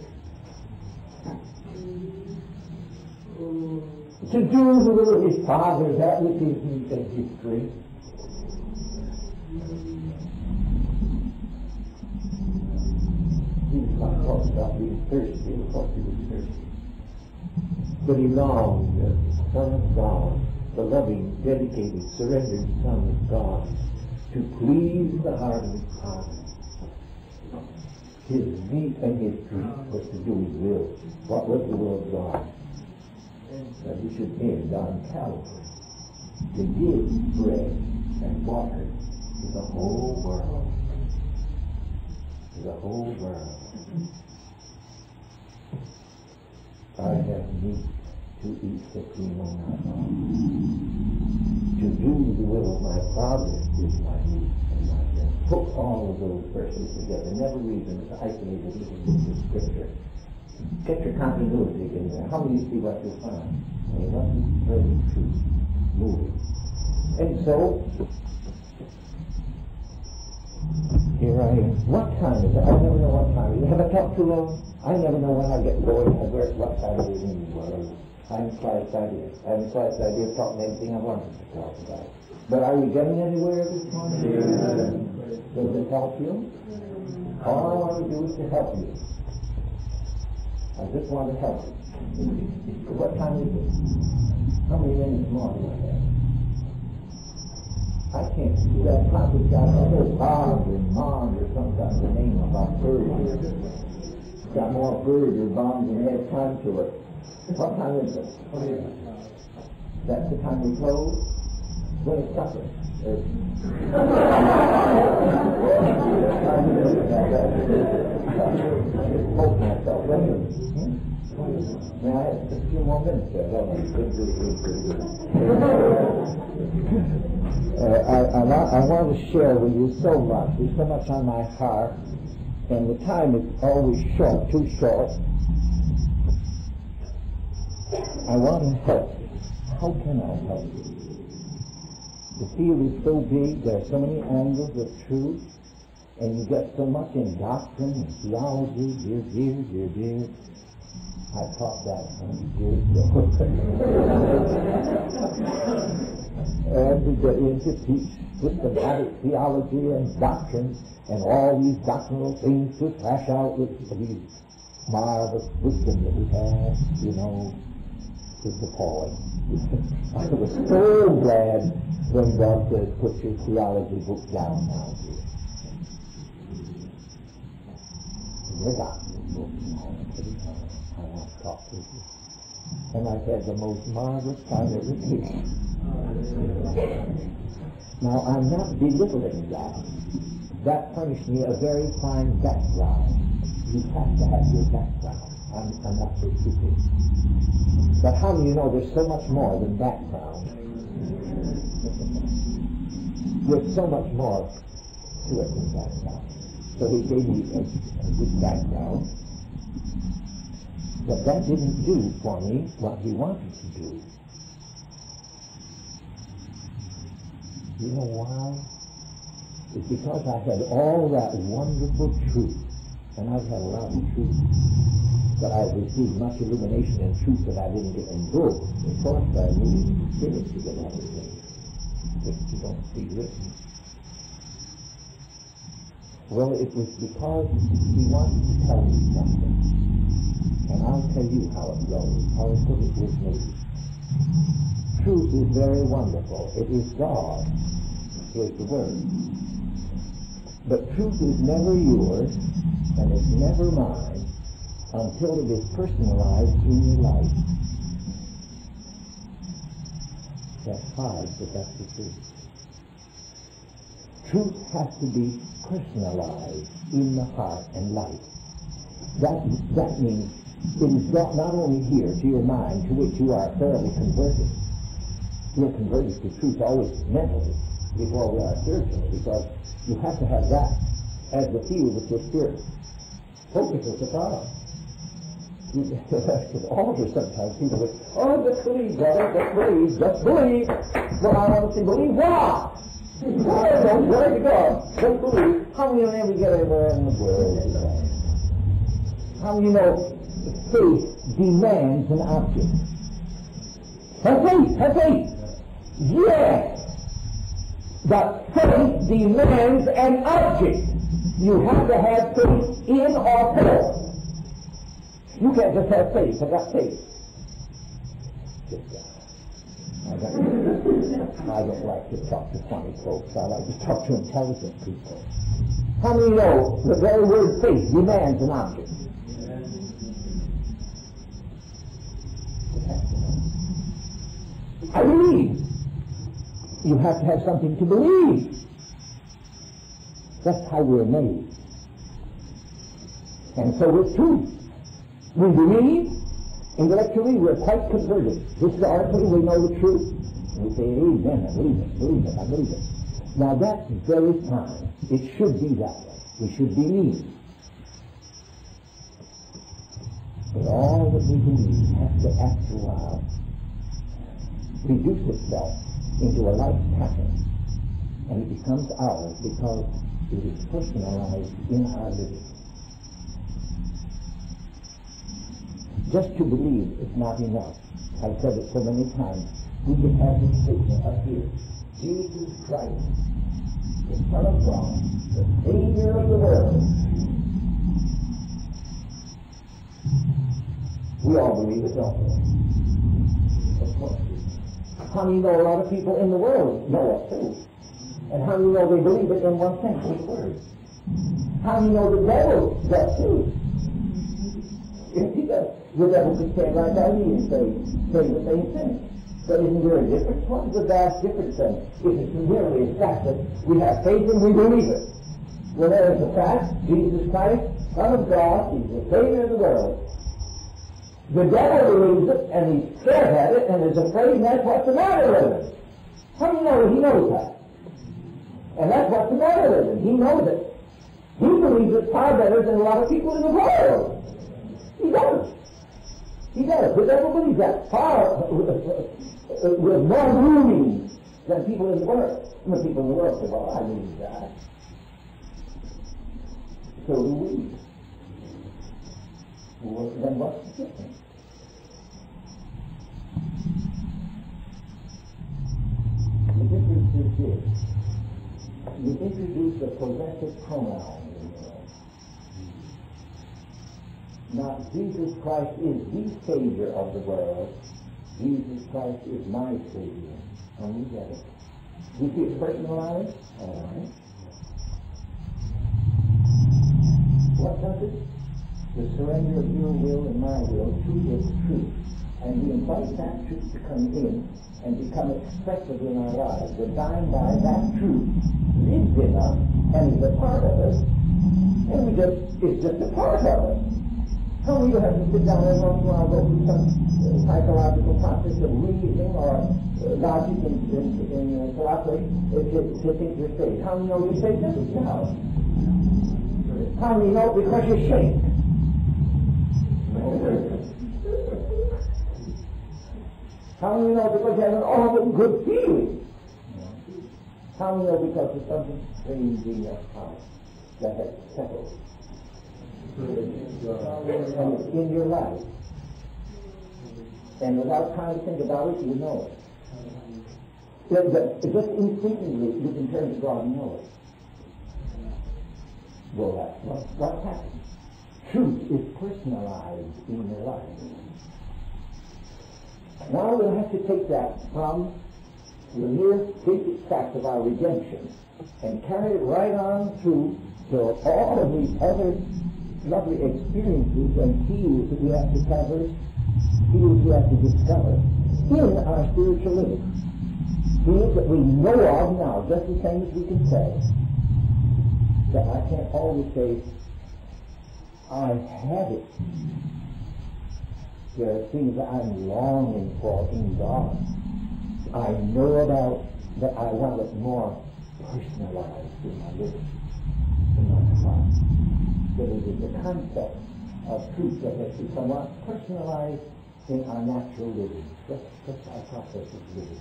To do the will of his Father, that which is meat and his drink. he was not talking about being thirsty, because he was thirsty. But he longed as the Son of God, the loving, dedicated, surrendered Son of God, to please the heart of his Father. His meat and his drink was to do his will. What was the will of God? That he should end on Calvary, to give bread and water to the whole world. To the whole world. I have meat to eat that we know not of. To do the will of my Father is my meat and my drink. Put all of those verses together. Never read them as isolated little bits of scripture. Get your continuity in there. How many see what you'll find? They must be very true, moving. And so, here I am. What time is it? I never know what time it is. Have I talked too long? I never know when I get going or where, what time it is in the world. I haven't quite idea. I haven't quite idea of talking anything I wanted to talk about. But are we getting anywhere this morning? Yeah. Does it help you? All I want to do is to help you. I just want to help you. What time is it? How many minutes more do I have? I can't see that clock. It's got other Bob and Mom or some kind of name about birds. It's got more birds or bombs than they have time to it. What time is it? That's the time we close? When it's supper. Poke myself. May I have just a few more minutes there? Good, good, good, good, good. Uh, I, I, want, I want to share with you so much. There's so much on my heart, and the time is always short, too short. I want to help you. How can I help you? The field is so big, there are so many angles of truth, and you get so much in doctrine and theology, dear, dear, dear, dear. I taught that some years ago. And to get into teach systematic theology and doctrine and all these doctrinal things to flash out with these marvelous wisdom that we have, you know, is appalling. I was so glad when God says, put your theology book down now, dear. Your doctrine book, I want to talk to you. And I've had the most marvelous time ever seen. Now, I'm not belittling that. That furnished me a very fine background. You have to have your background. I'm, I'm not so stupid. But how do you know there's so much more than background? There's so much more to it than background. So he gave me a, a good background. But that didn't do for me what he wanted to do. You know why? It's because I had all that wonderful truth, and I've had a lot of truth, but I've received much illumination and truth that I didn't get in books. Of course, I need the Spirit to get everything, which you don't see written. Well, it was because he wanted to tell me something. And I'll tell you how it goes, how it put it with me. Truth is very wonderful. It is God. Here's the word. But truth is never yours, and it's never mine, until it is personalized in your life. That's hard, but that's the truth. Truth has to be personalized in the heart and life. That, that means it is brought not only here to your mind, to which you are thoroughly converted. You're converted to truth always mentally before we are spiritually, because you have to have that as the field that your spirit focuses upon. At the altar sometimes people say, oh, just believe, brother, just believe, just believe. Well, I honestly believe what? I don't know, to God, just believe. How many will ever get anywhere in the world? How many know faith demands an object? Have faith, have faith. Yes. But faith demands an object. You have to have faith in or for. You can't just have faith. I got faith. I don't, I don't like to talk to funny folks. I like to talk to intelligent people. How many know the very word faith demands an object? I believe. You have to have something to believe. That's how we're made. And so with truth. We believe. Intellectually, we're quite converted. Historically, we know the truth. And we say, amen, I believe it, believe it, I believe it. Now that's very fine. It should be that way. We should believe. But all that we believe has to, after a while, reduce itself into a life pattern. And it becomes ours because it is personalized in our living. Just to believe is not enough. I've said it so many times. We can have this statement up here. Jesus Christ, the Son of God, the Savior of the world. We all believe it, don't we? Of course. How many know a lot of people in the world know it too? And how many know they believe it in one sense of the word? How many know the devil does too? If he does, the devil could stand right down here and say, say the same thing. But isn't there a difference? What is the vast difference then? If it's merely a fact that we have faith and we believe it. Well, there is the fact, Jesus Christ, Son of God, He's the Savior of the world. The devil believes it, and he's scared at it, and is afraid, and that's what's the matter with him. How do you know he knows that? And that's what's the matter with him. He knows it. He believes it far better than a lot of people in the world. He does. He does. The devil believes that far with more meaning than people in the world. The people in the world say, well, I believe that. So do we. Well, then what's the difference? The difference is this. You introduce the possessive pronoun in there. Not Jesus Christ is the Savior of the world. Jesus Christ is my Savior. And you get it. You see it personalized? All right. What does it? The surrender of your will and my will to His truth. And we invite that truth to come in and become expressive in our lives. We're dying by that truth lives in us and is a part of us. And we just, it's just a part of us. How many of you have to sit down and once in a while go through some uh, psychological process of reasoning or uh, logic in, in, in uh, philosophy uh, to, to think you're straight? How many know you say this is now? How many know because you're shaped? How many know because you have an awful good feeling? How many know because there's something strange in your heart that has settled? And it's in your life. And without trying to think about it, you know it. But, but just instinctively, you can turn to God and know it. Well, that's what, what happens. Truth is personalized in your life. Now we'll have to take that from the mere basic fact of our redemption and carry it right on through to all of these other lovely experiences and fields that we have to cover, fields we have to discover in our spiritual living. Fields that we know of now, just the same as we can say that I can't always say, I have it. There are things that I'm longing for in God. I know about that I want it more personalized in my living, in my heart. That it is the concept of truth that has become more personalized in our natural living, just, just our process of living.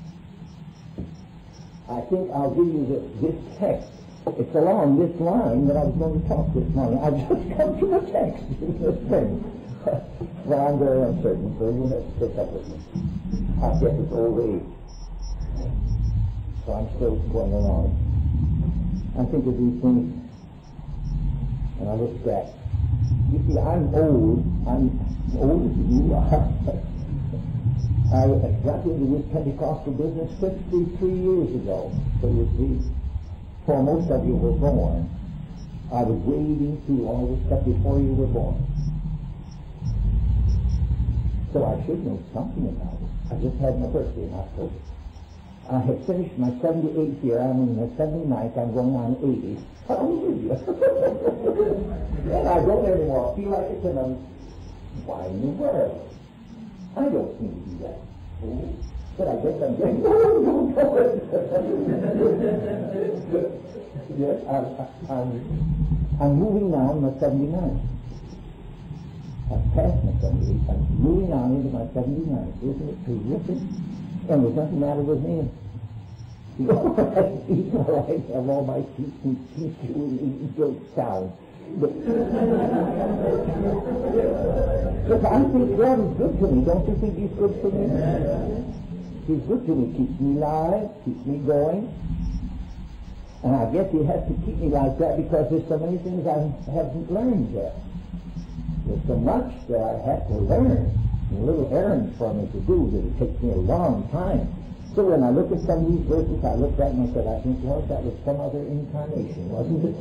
I think I'll give you this, this text. It's along this line that I was going to talk this morning. I've just come to the text in this thing. Well, I'm very uncertain, so you have to pick up with me. I guess it's old age. So I'm still going along. I think of these things And I looked back. You see, I'm old. I'm older than you are. I got into this Pentecostal business fifty-three years ago. So you see, before most of you were born, I was wading through all this stuff before you were born. So I should know something about it. I just had my birthday in October. I have finished my seventy-eighth year. I'm in the seventy-ninth. I'm going on eighty. Hallelujah. And I don't anymore feel like it's an why in the world? I don't seem to be that fool. But I guess I'm getting old. Yes, I'm, I'm, I'm moving now in my seventy-ninth. I've passed my seventy-eighth. I'm moving on into my seventy-ninth. Isn't it terrific? And there's nothing matter with me. You know, I eat all right, have all my teeth and teeth chewing and good sound. But, but I think God is good to me. Don't you think He's good to me? He's good to me. Keeps me alive, keeps me going. And I guess He has to keep me like that because there's so many things I haven't learned yet. There's so much that I have to learn. And little errands for me to do that it takes me a long time. So when I look at some of these verses, I look back and I said, I think, well, that was some other incarnation, wasn't it?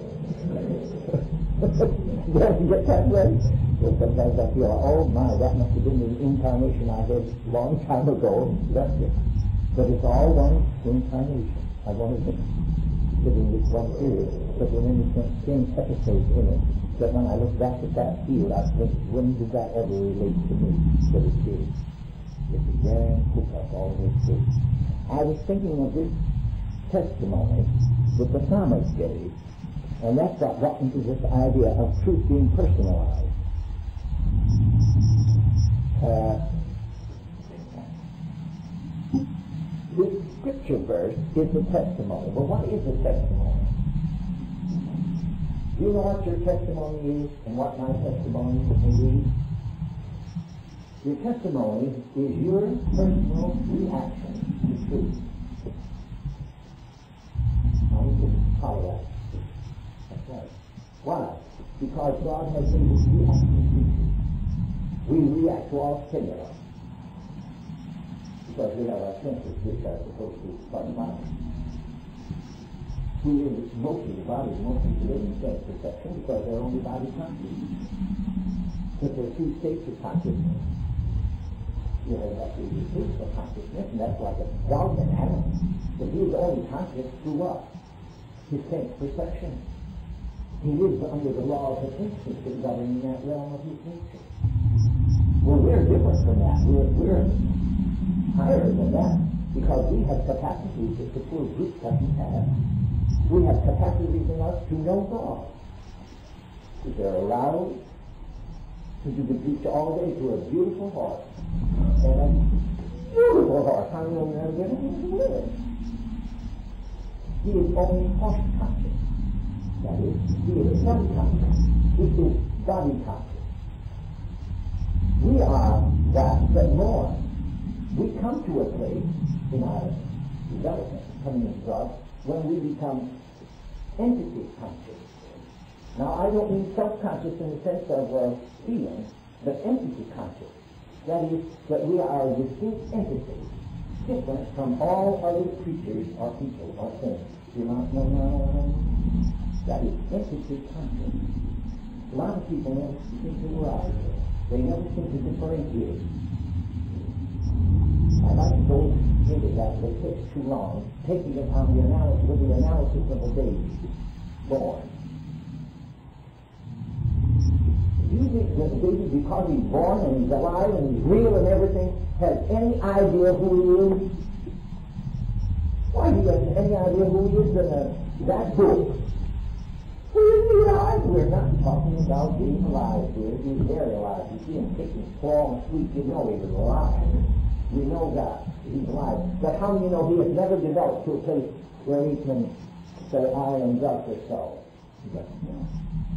Don't you get that way? So sometimes I feel, oh my, that must have been the incarnation I had a long time ago. That's it. But it's all one incarnation. I want to fit in this one period, but there are many same episodes in it. That when I look back at that field, I think, when did that ever relate to me? But it did. It began to hook up all this things. I was thinking of this testimony that the psalmist gave, and that's what got into this idea of truth being personalized. Uh, this scripture verse is a testimony. Well, what is a testimony? You know what your testimony is and what my testimony is? Your testimony is your personal reaction to truth. Now we can follow that. That's right. Why? Because God has made us react to truth. We react to all stimuli. Because we have our senses which are supposed to respond. We live mostly, the body is mostly living sense perception because they're only body conscious. But there are two states of consciousness. You know, that is the state of consciousness, and that's like a dog and animal. But he is only conscious through what? His sense perception. He lives under the laws of instinct that govern in that realm of his nature. Well, we're different from that. We're, we're higher than that because we have capacities that the poor brute doesn't have. We have capacities in us to know God. If they're allowed to do the preach all day to a beautiful horse. And a beautiful horse. How do you know we're never going to live? He is only horse conscious. That is, he is sun conscious. He is body conscious. We are that but more. We come to a place in our development, coming into God, when we become entity conscious. Now, I don't mean self-conscious in the sense of uh, feeling, but entity conscious. That is, that we are a distinct entity, different from all other creatures or people or things. You know, no, no, no. That is entity conscious. A lot of people never seem to realize it. They never seem to differentiate. I'd like to go into that, but it takes too long. Taking it on the analysis, with the analysis of a baby born. Do you think that the baby, because he's born and he's alive and he's real and everything, has any idea who he is? Why do you have any idea who he is in a, that book? Where is he alive? We're not talking about being alive here. He's very alive. You see him kicking, clawing, sweet, you know he was alive. We know that he's alive. But how do you know he has never developed to a place where he can say, I am just or so? He doesn't know.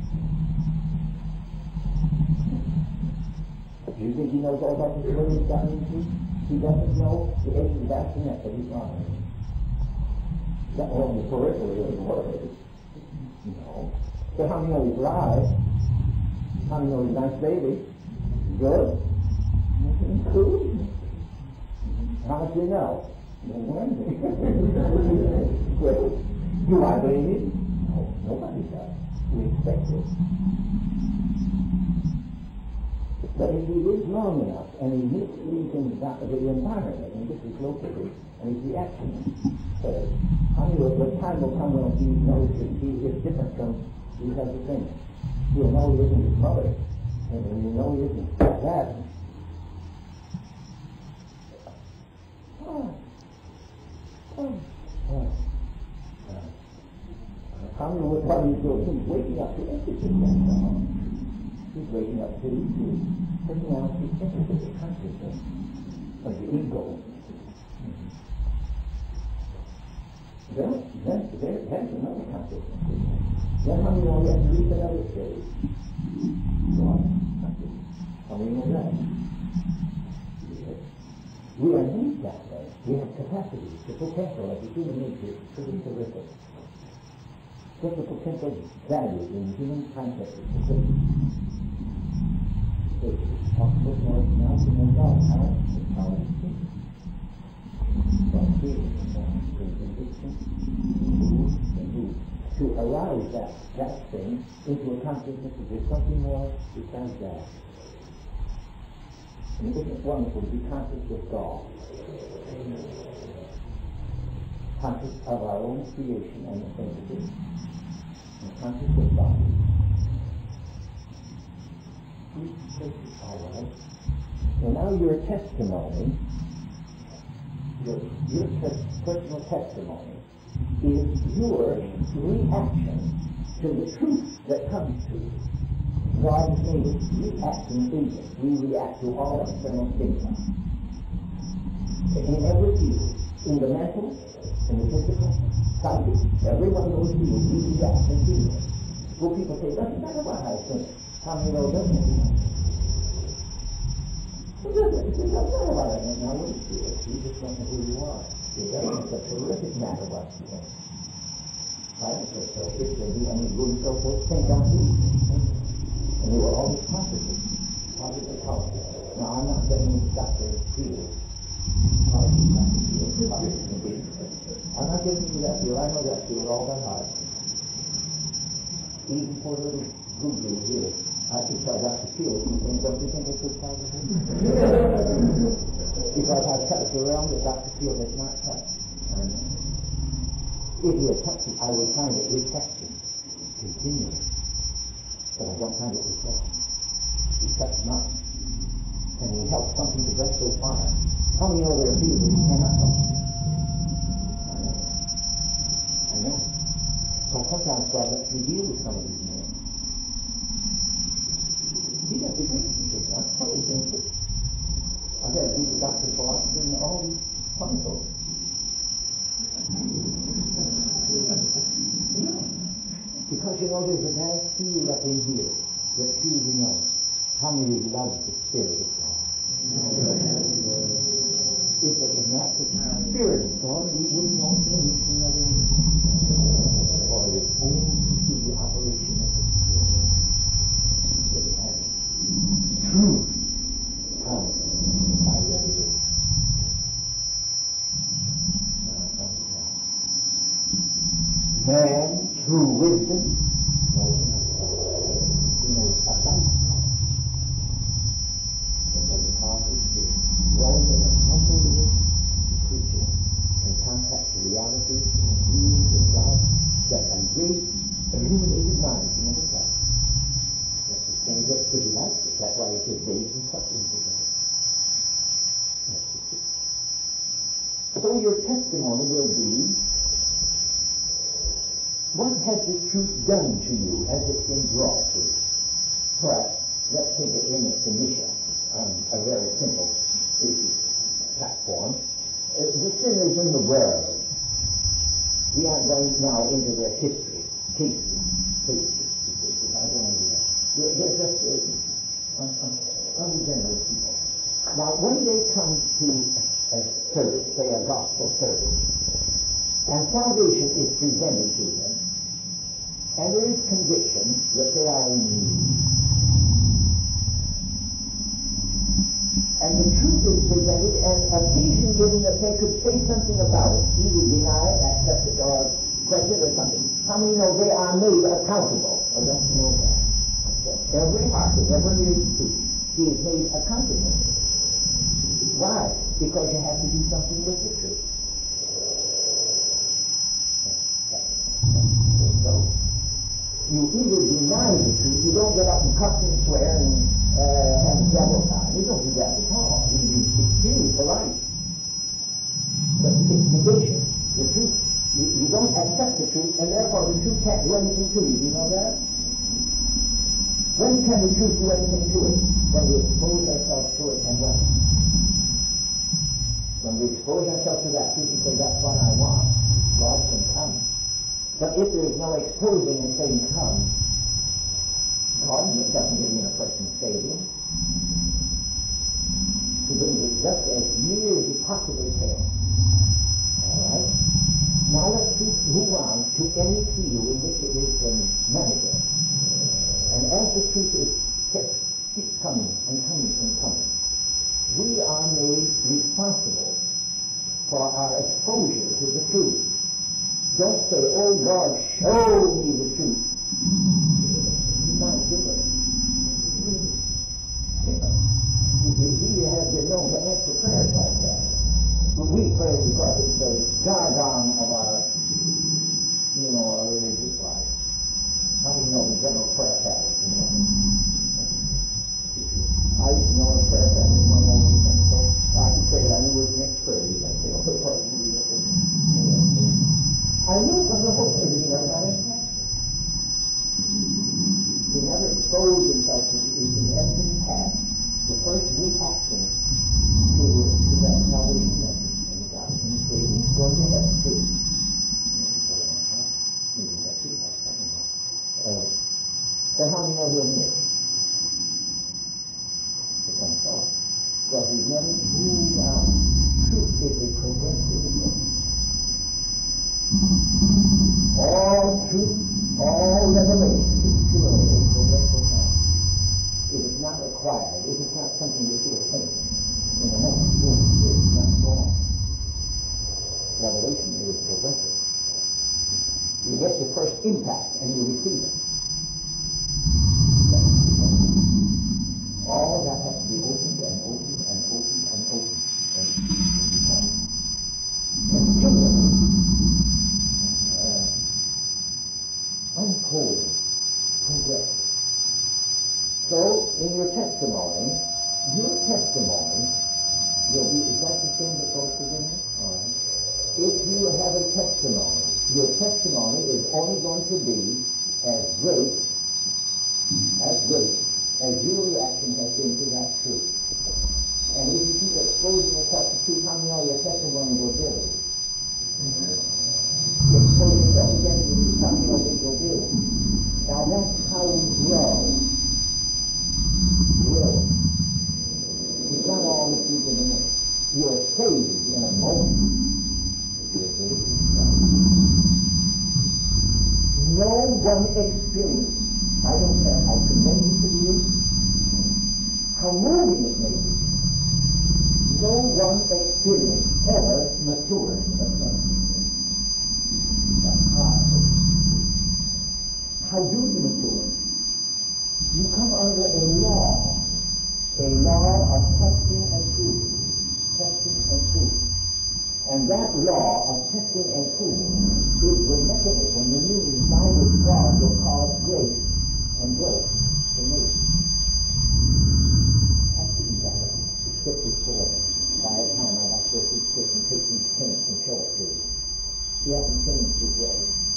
Do you think he knows all about this where he's gotten into? He doesn't know the edge of the bassinet that he's on. That on the periphery of the word. No. So how many know he's alive? How many know he's a nice baby? Good? Cool? How much do you know? Well, do I believe it? No, nobody does. We expect it. But if he lives long enough and he lives in the environment in which he's located and he's reacting, uh, how many of the time will come when he knows that he is different from these other things? He'll know he isn't his mother, and he'll know he isn't that. Oh. Oh. Oh. Uh, how many will tell you he's waking up to everything that's wrong? He's waking up to his personality, everything, consciousness of the ego. Mm-hmm. Then, then, there, there's another consciousness. Then how many know we have to reach another stage? Go on, consciousness. How many know that? Yes. We are made that way. We have capacity, the potential of the human nature to be terrific. Just the potential value in human concept is sufficient. It's possible for us now to know God, how it's how it's seen. From feeling and from conviction, and to, to arouse that, that thing into a consciousness that there's something more besides that. And isn't it wonderful to be conscious of God? Conscious of our own creation and identity. And conscious of God. All right. So now your testimony, your, your te- personal testimony, is your reaction to the truth that comes to you. God has made us reacting agents. We react to all external stimuli. In every field, in the mental, in the physical, psychic, every one of those fields, we react and feel. Well, people say, doesn't matter what I think. How many know doesn't it? It doesn't, it doesn't matter what I think. Now, what is it? You just don't know who you are. It doesn't, it's a terrific matter what you think. I don't think so. If they do any good so forth, think on these. And they were always positive. Positive power. Now, I'm not getting Doctor Field. I'm not giving you that field. I know that field all by heart. Even for a little googly here, I could tell Doctor Field, you think, don't you think it's good positive? Because I've touched the realm that Doctor Field has not touched. If he had touched it, I would find it reflecting continually. But I don't find it reflecting. He touched nothing. And he helped something to break so far. How many know there are people who cannot help? I know. I know. So sometimes God lets me deal with some of these men. He does the great things. That's funny things. I've had to do the doctor philosophy and all these funny folks. Yeah. Because you know there's a vast field up in here that few you know. How many love the Spirit of God? If it was not the Spirit of God, we wouldn't know anything other than for it only to the operation of the Spirit. It has truth comes by revelation. Man, through wisdom, knows nothing. He knows about God. But the heart is still growing in a humble little creature in contact with realities and beings of God that a great illuminated mind can never touch. That's the same that pretty likes it. That's why it says babes and suckling together. That's the truth. So your testimony will be, what has the truth done to you as it's been brought to you? Perhaps, let's take it in its initial, um, a very simple platform. Uh, the sinners in the world, we are going now into their history, cases, cases, cases. I don't want to do that. They're, they're just uh, un, un, unregenerate people. Now, when they come to a service, say a gospel service, and salvation is presented to them, and there is conviction that they are in need. And the truth is presented, and occasion given that they could say something about it, either deny it, accept it, or question it or something. How many know they are made accountable? Or don't you know that? Every heart, whatever it is to, he is made accountable. Why? Because you have to do something with the truth. So, you either deny the truth, you don't get up and cuss and swear and uh, have a devil time. You don't do that at all. You, you excuse the life. But it's negation. The truth, you, you don't accept the truth, and therefore the truth can't do anything to you. Do you know that? When can the truth do anything to it? When we expose ourselves to it and when? When we expose ourselves to that truth and say, that's what I want, God can come. But if there is no exposing and saying, come, God doesn't get in a person saving. He brings it just as near as he possibly can. All right? Now let's move on to any field in which it is um, manifest. And as the truth is kept, keeps coming and coming and coming, we are made responsible for our exposure to the truth. Don't say, oh God, show me the truth. He's not doing it. He has been known to answer prayers like that. But we pray because it's the jargon of our, you know, our religious life. How do you know the general prayer pattern? You know? I used to know the prayer pattern one moment, and so I could say that I knew it was next prayer. You can say, oh, the prayer will be it. I knew it was the whole thing. You never got it. He never exposed himself to the empty past. The first reaction to, to that salvation message. And God can say, he's going to have truth. Maybe that's true. Uh, then how do you know he'll miss? It's himself. Because he's never moved out. Truth is a progressive thing. All truth, all revelation is purely a progressive thing. It is not acquired. It is not something that you attain in a moment. It is not wrong. Revelation is progressive. You get the first impact and you receive it. All that has to be opened and opened and opened and opened and opened. Continually uh, unfold, progress. So, in your testimony, your testimony will be, is that the thing that goes within it? All right. If you have a testimony, your testimony is only going to be as great, as great, as your reaction has been to that truth. And if you keep exposing yourself to truth, how many of your testimony will build? Mm-hmm. Exposing yourself again to truth, how many of it will build? Now that's how we grow. Grow. It's not all the truth in a minute. You are saved in a moment. No one experience, I don't care how tremendous it is, how moving it may be, no one experience ever matures again. That's hard. How do you mature? You come under a law, a law of testing and proving, testing and proving. And that law of testing and proving is the mechanism, the means by which God will cause grace and growth to me. Has to be that way. The scriptures for it. By the time I have to go through scripture and take these things and show it to you. He hasn't changed his way.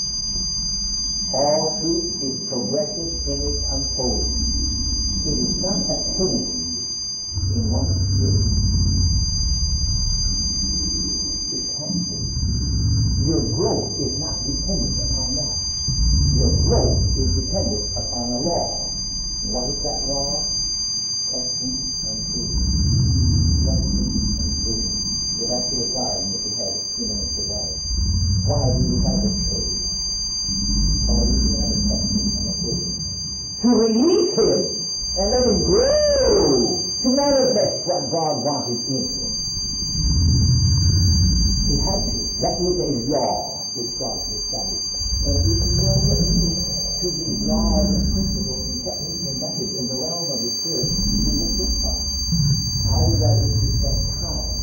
All truth is progressive in its unfolding. It is not attained in one spirit. Your growth is not dependent upon that. Your growth is dependent upon a law. What is that what God wanted in him. He had to. That was a law which God established. And if you know what it means to these laws and principles and techniques embedded in the realm of the Spirit, you will get far. How that is to spend time.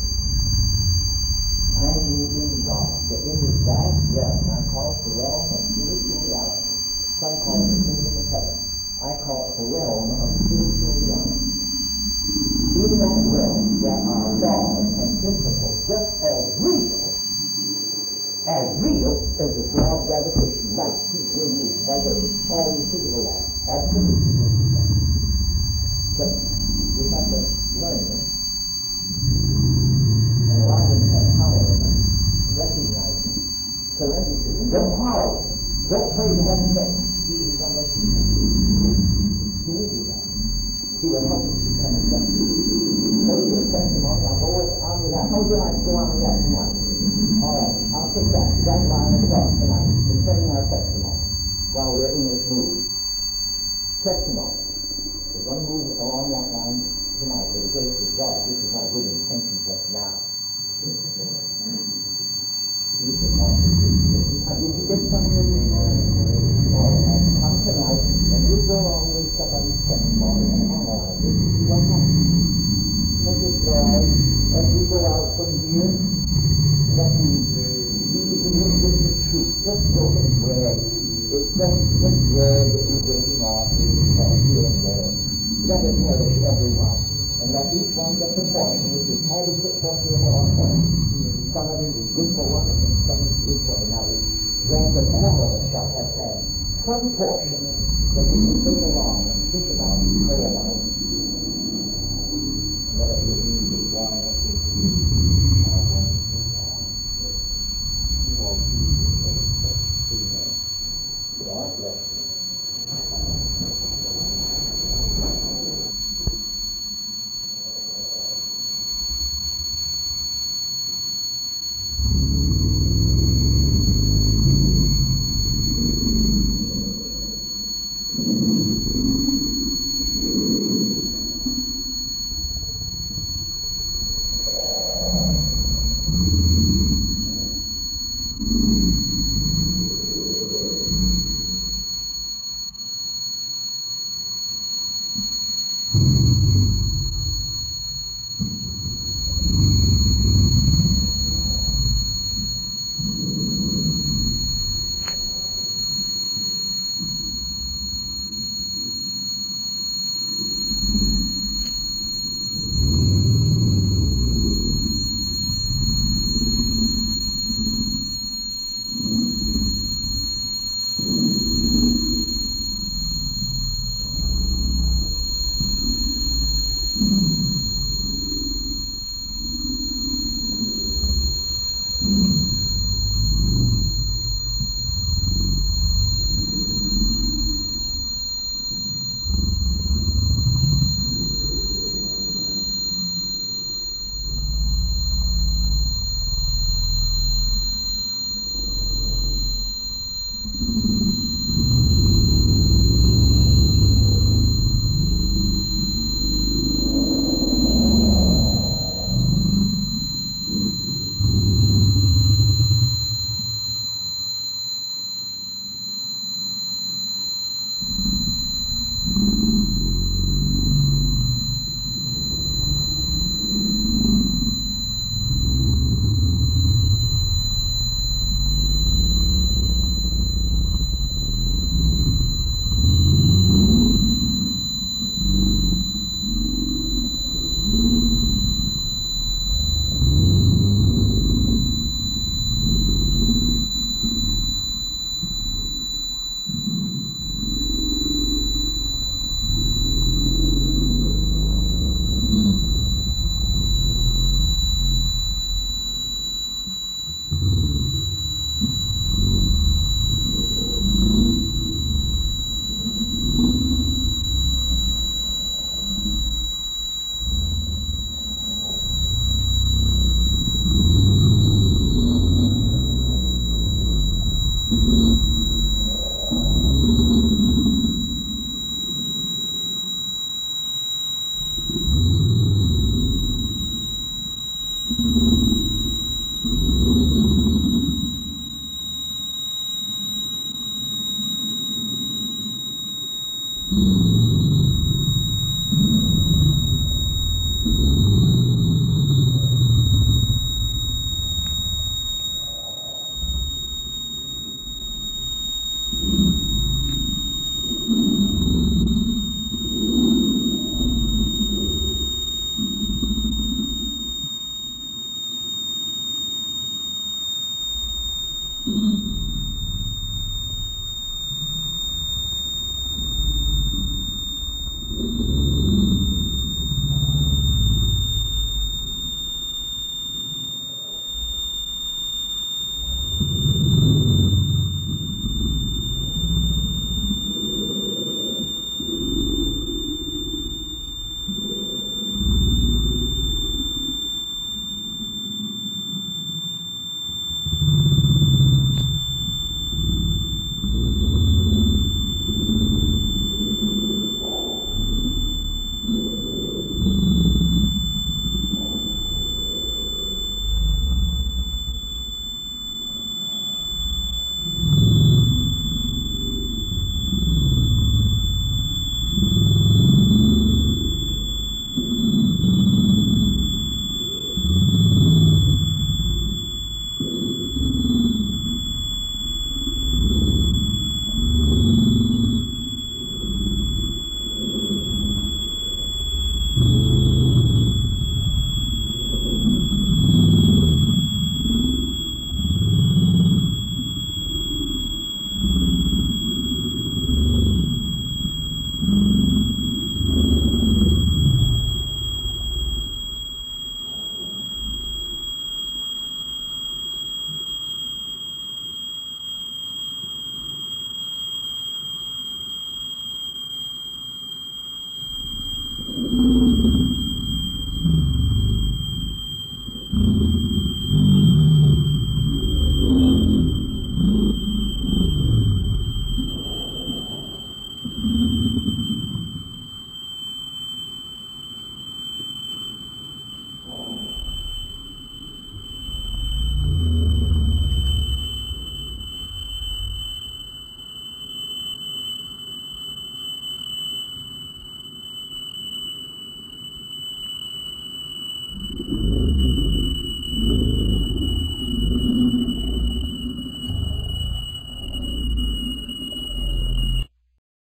And you in God. That in this vast realm, I call it the realm of spiritual reality. Some call it the kingdom of heaven. I call it the realm of spiritual reality. In that realm, there are laws and principles just as real, as real as the law of gravitation, light, heat, wind, move, vibration, all the physical laws. Absolutely. But we have to learn them. And a lot of them have power in them. Recognize them. Surrender to them. Don't follow them. Don't play the heaven thing. Jesus will let you know. He will do that. He will help you become a son. So your testimony, I'll go on with that. How would you like to go on with that tonight? All right, I'll take that, that line of thought tonight concerning our testimony while we're in this mood. Testimony. We're going to move along that line tonight with the grace of God. This is my good intention just now. You can talk to me. Did you get something in there? All right, come tonight and we'll go along with somebody's testimony and analyze it. What happens? Let it try as we go out from here.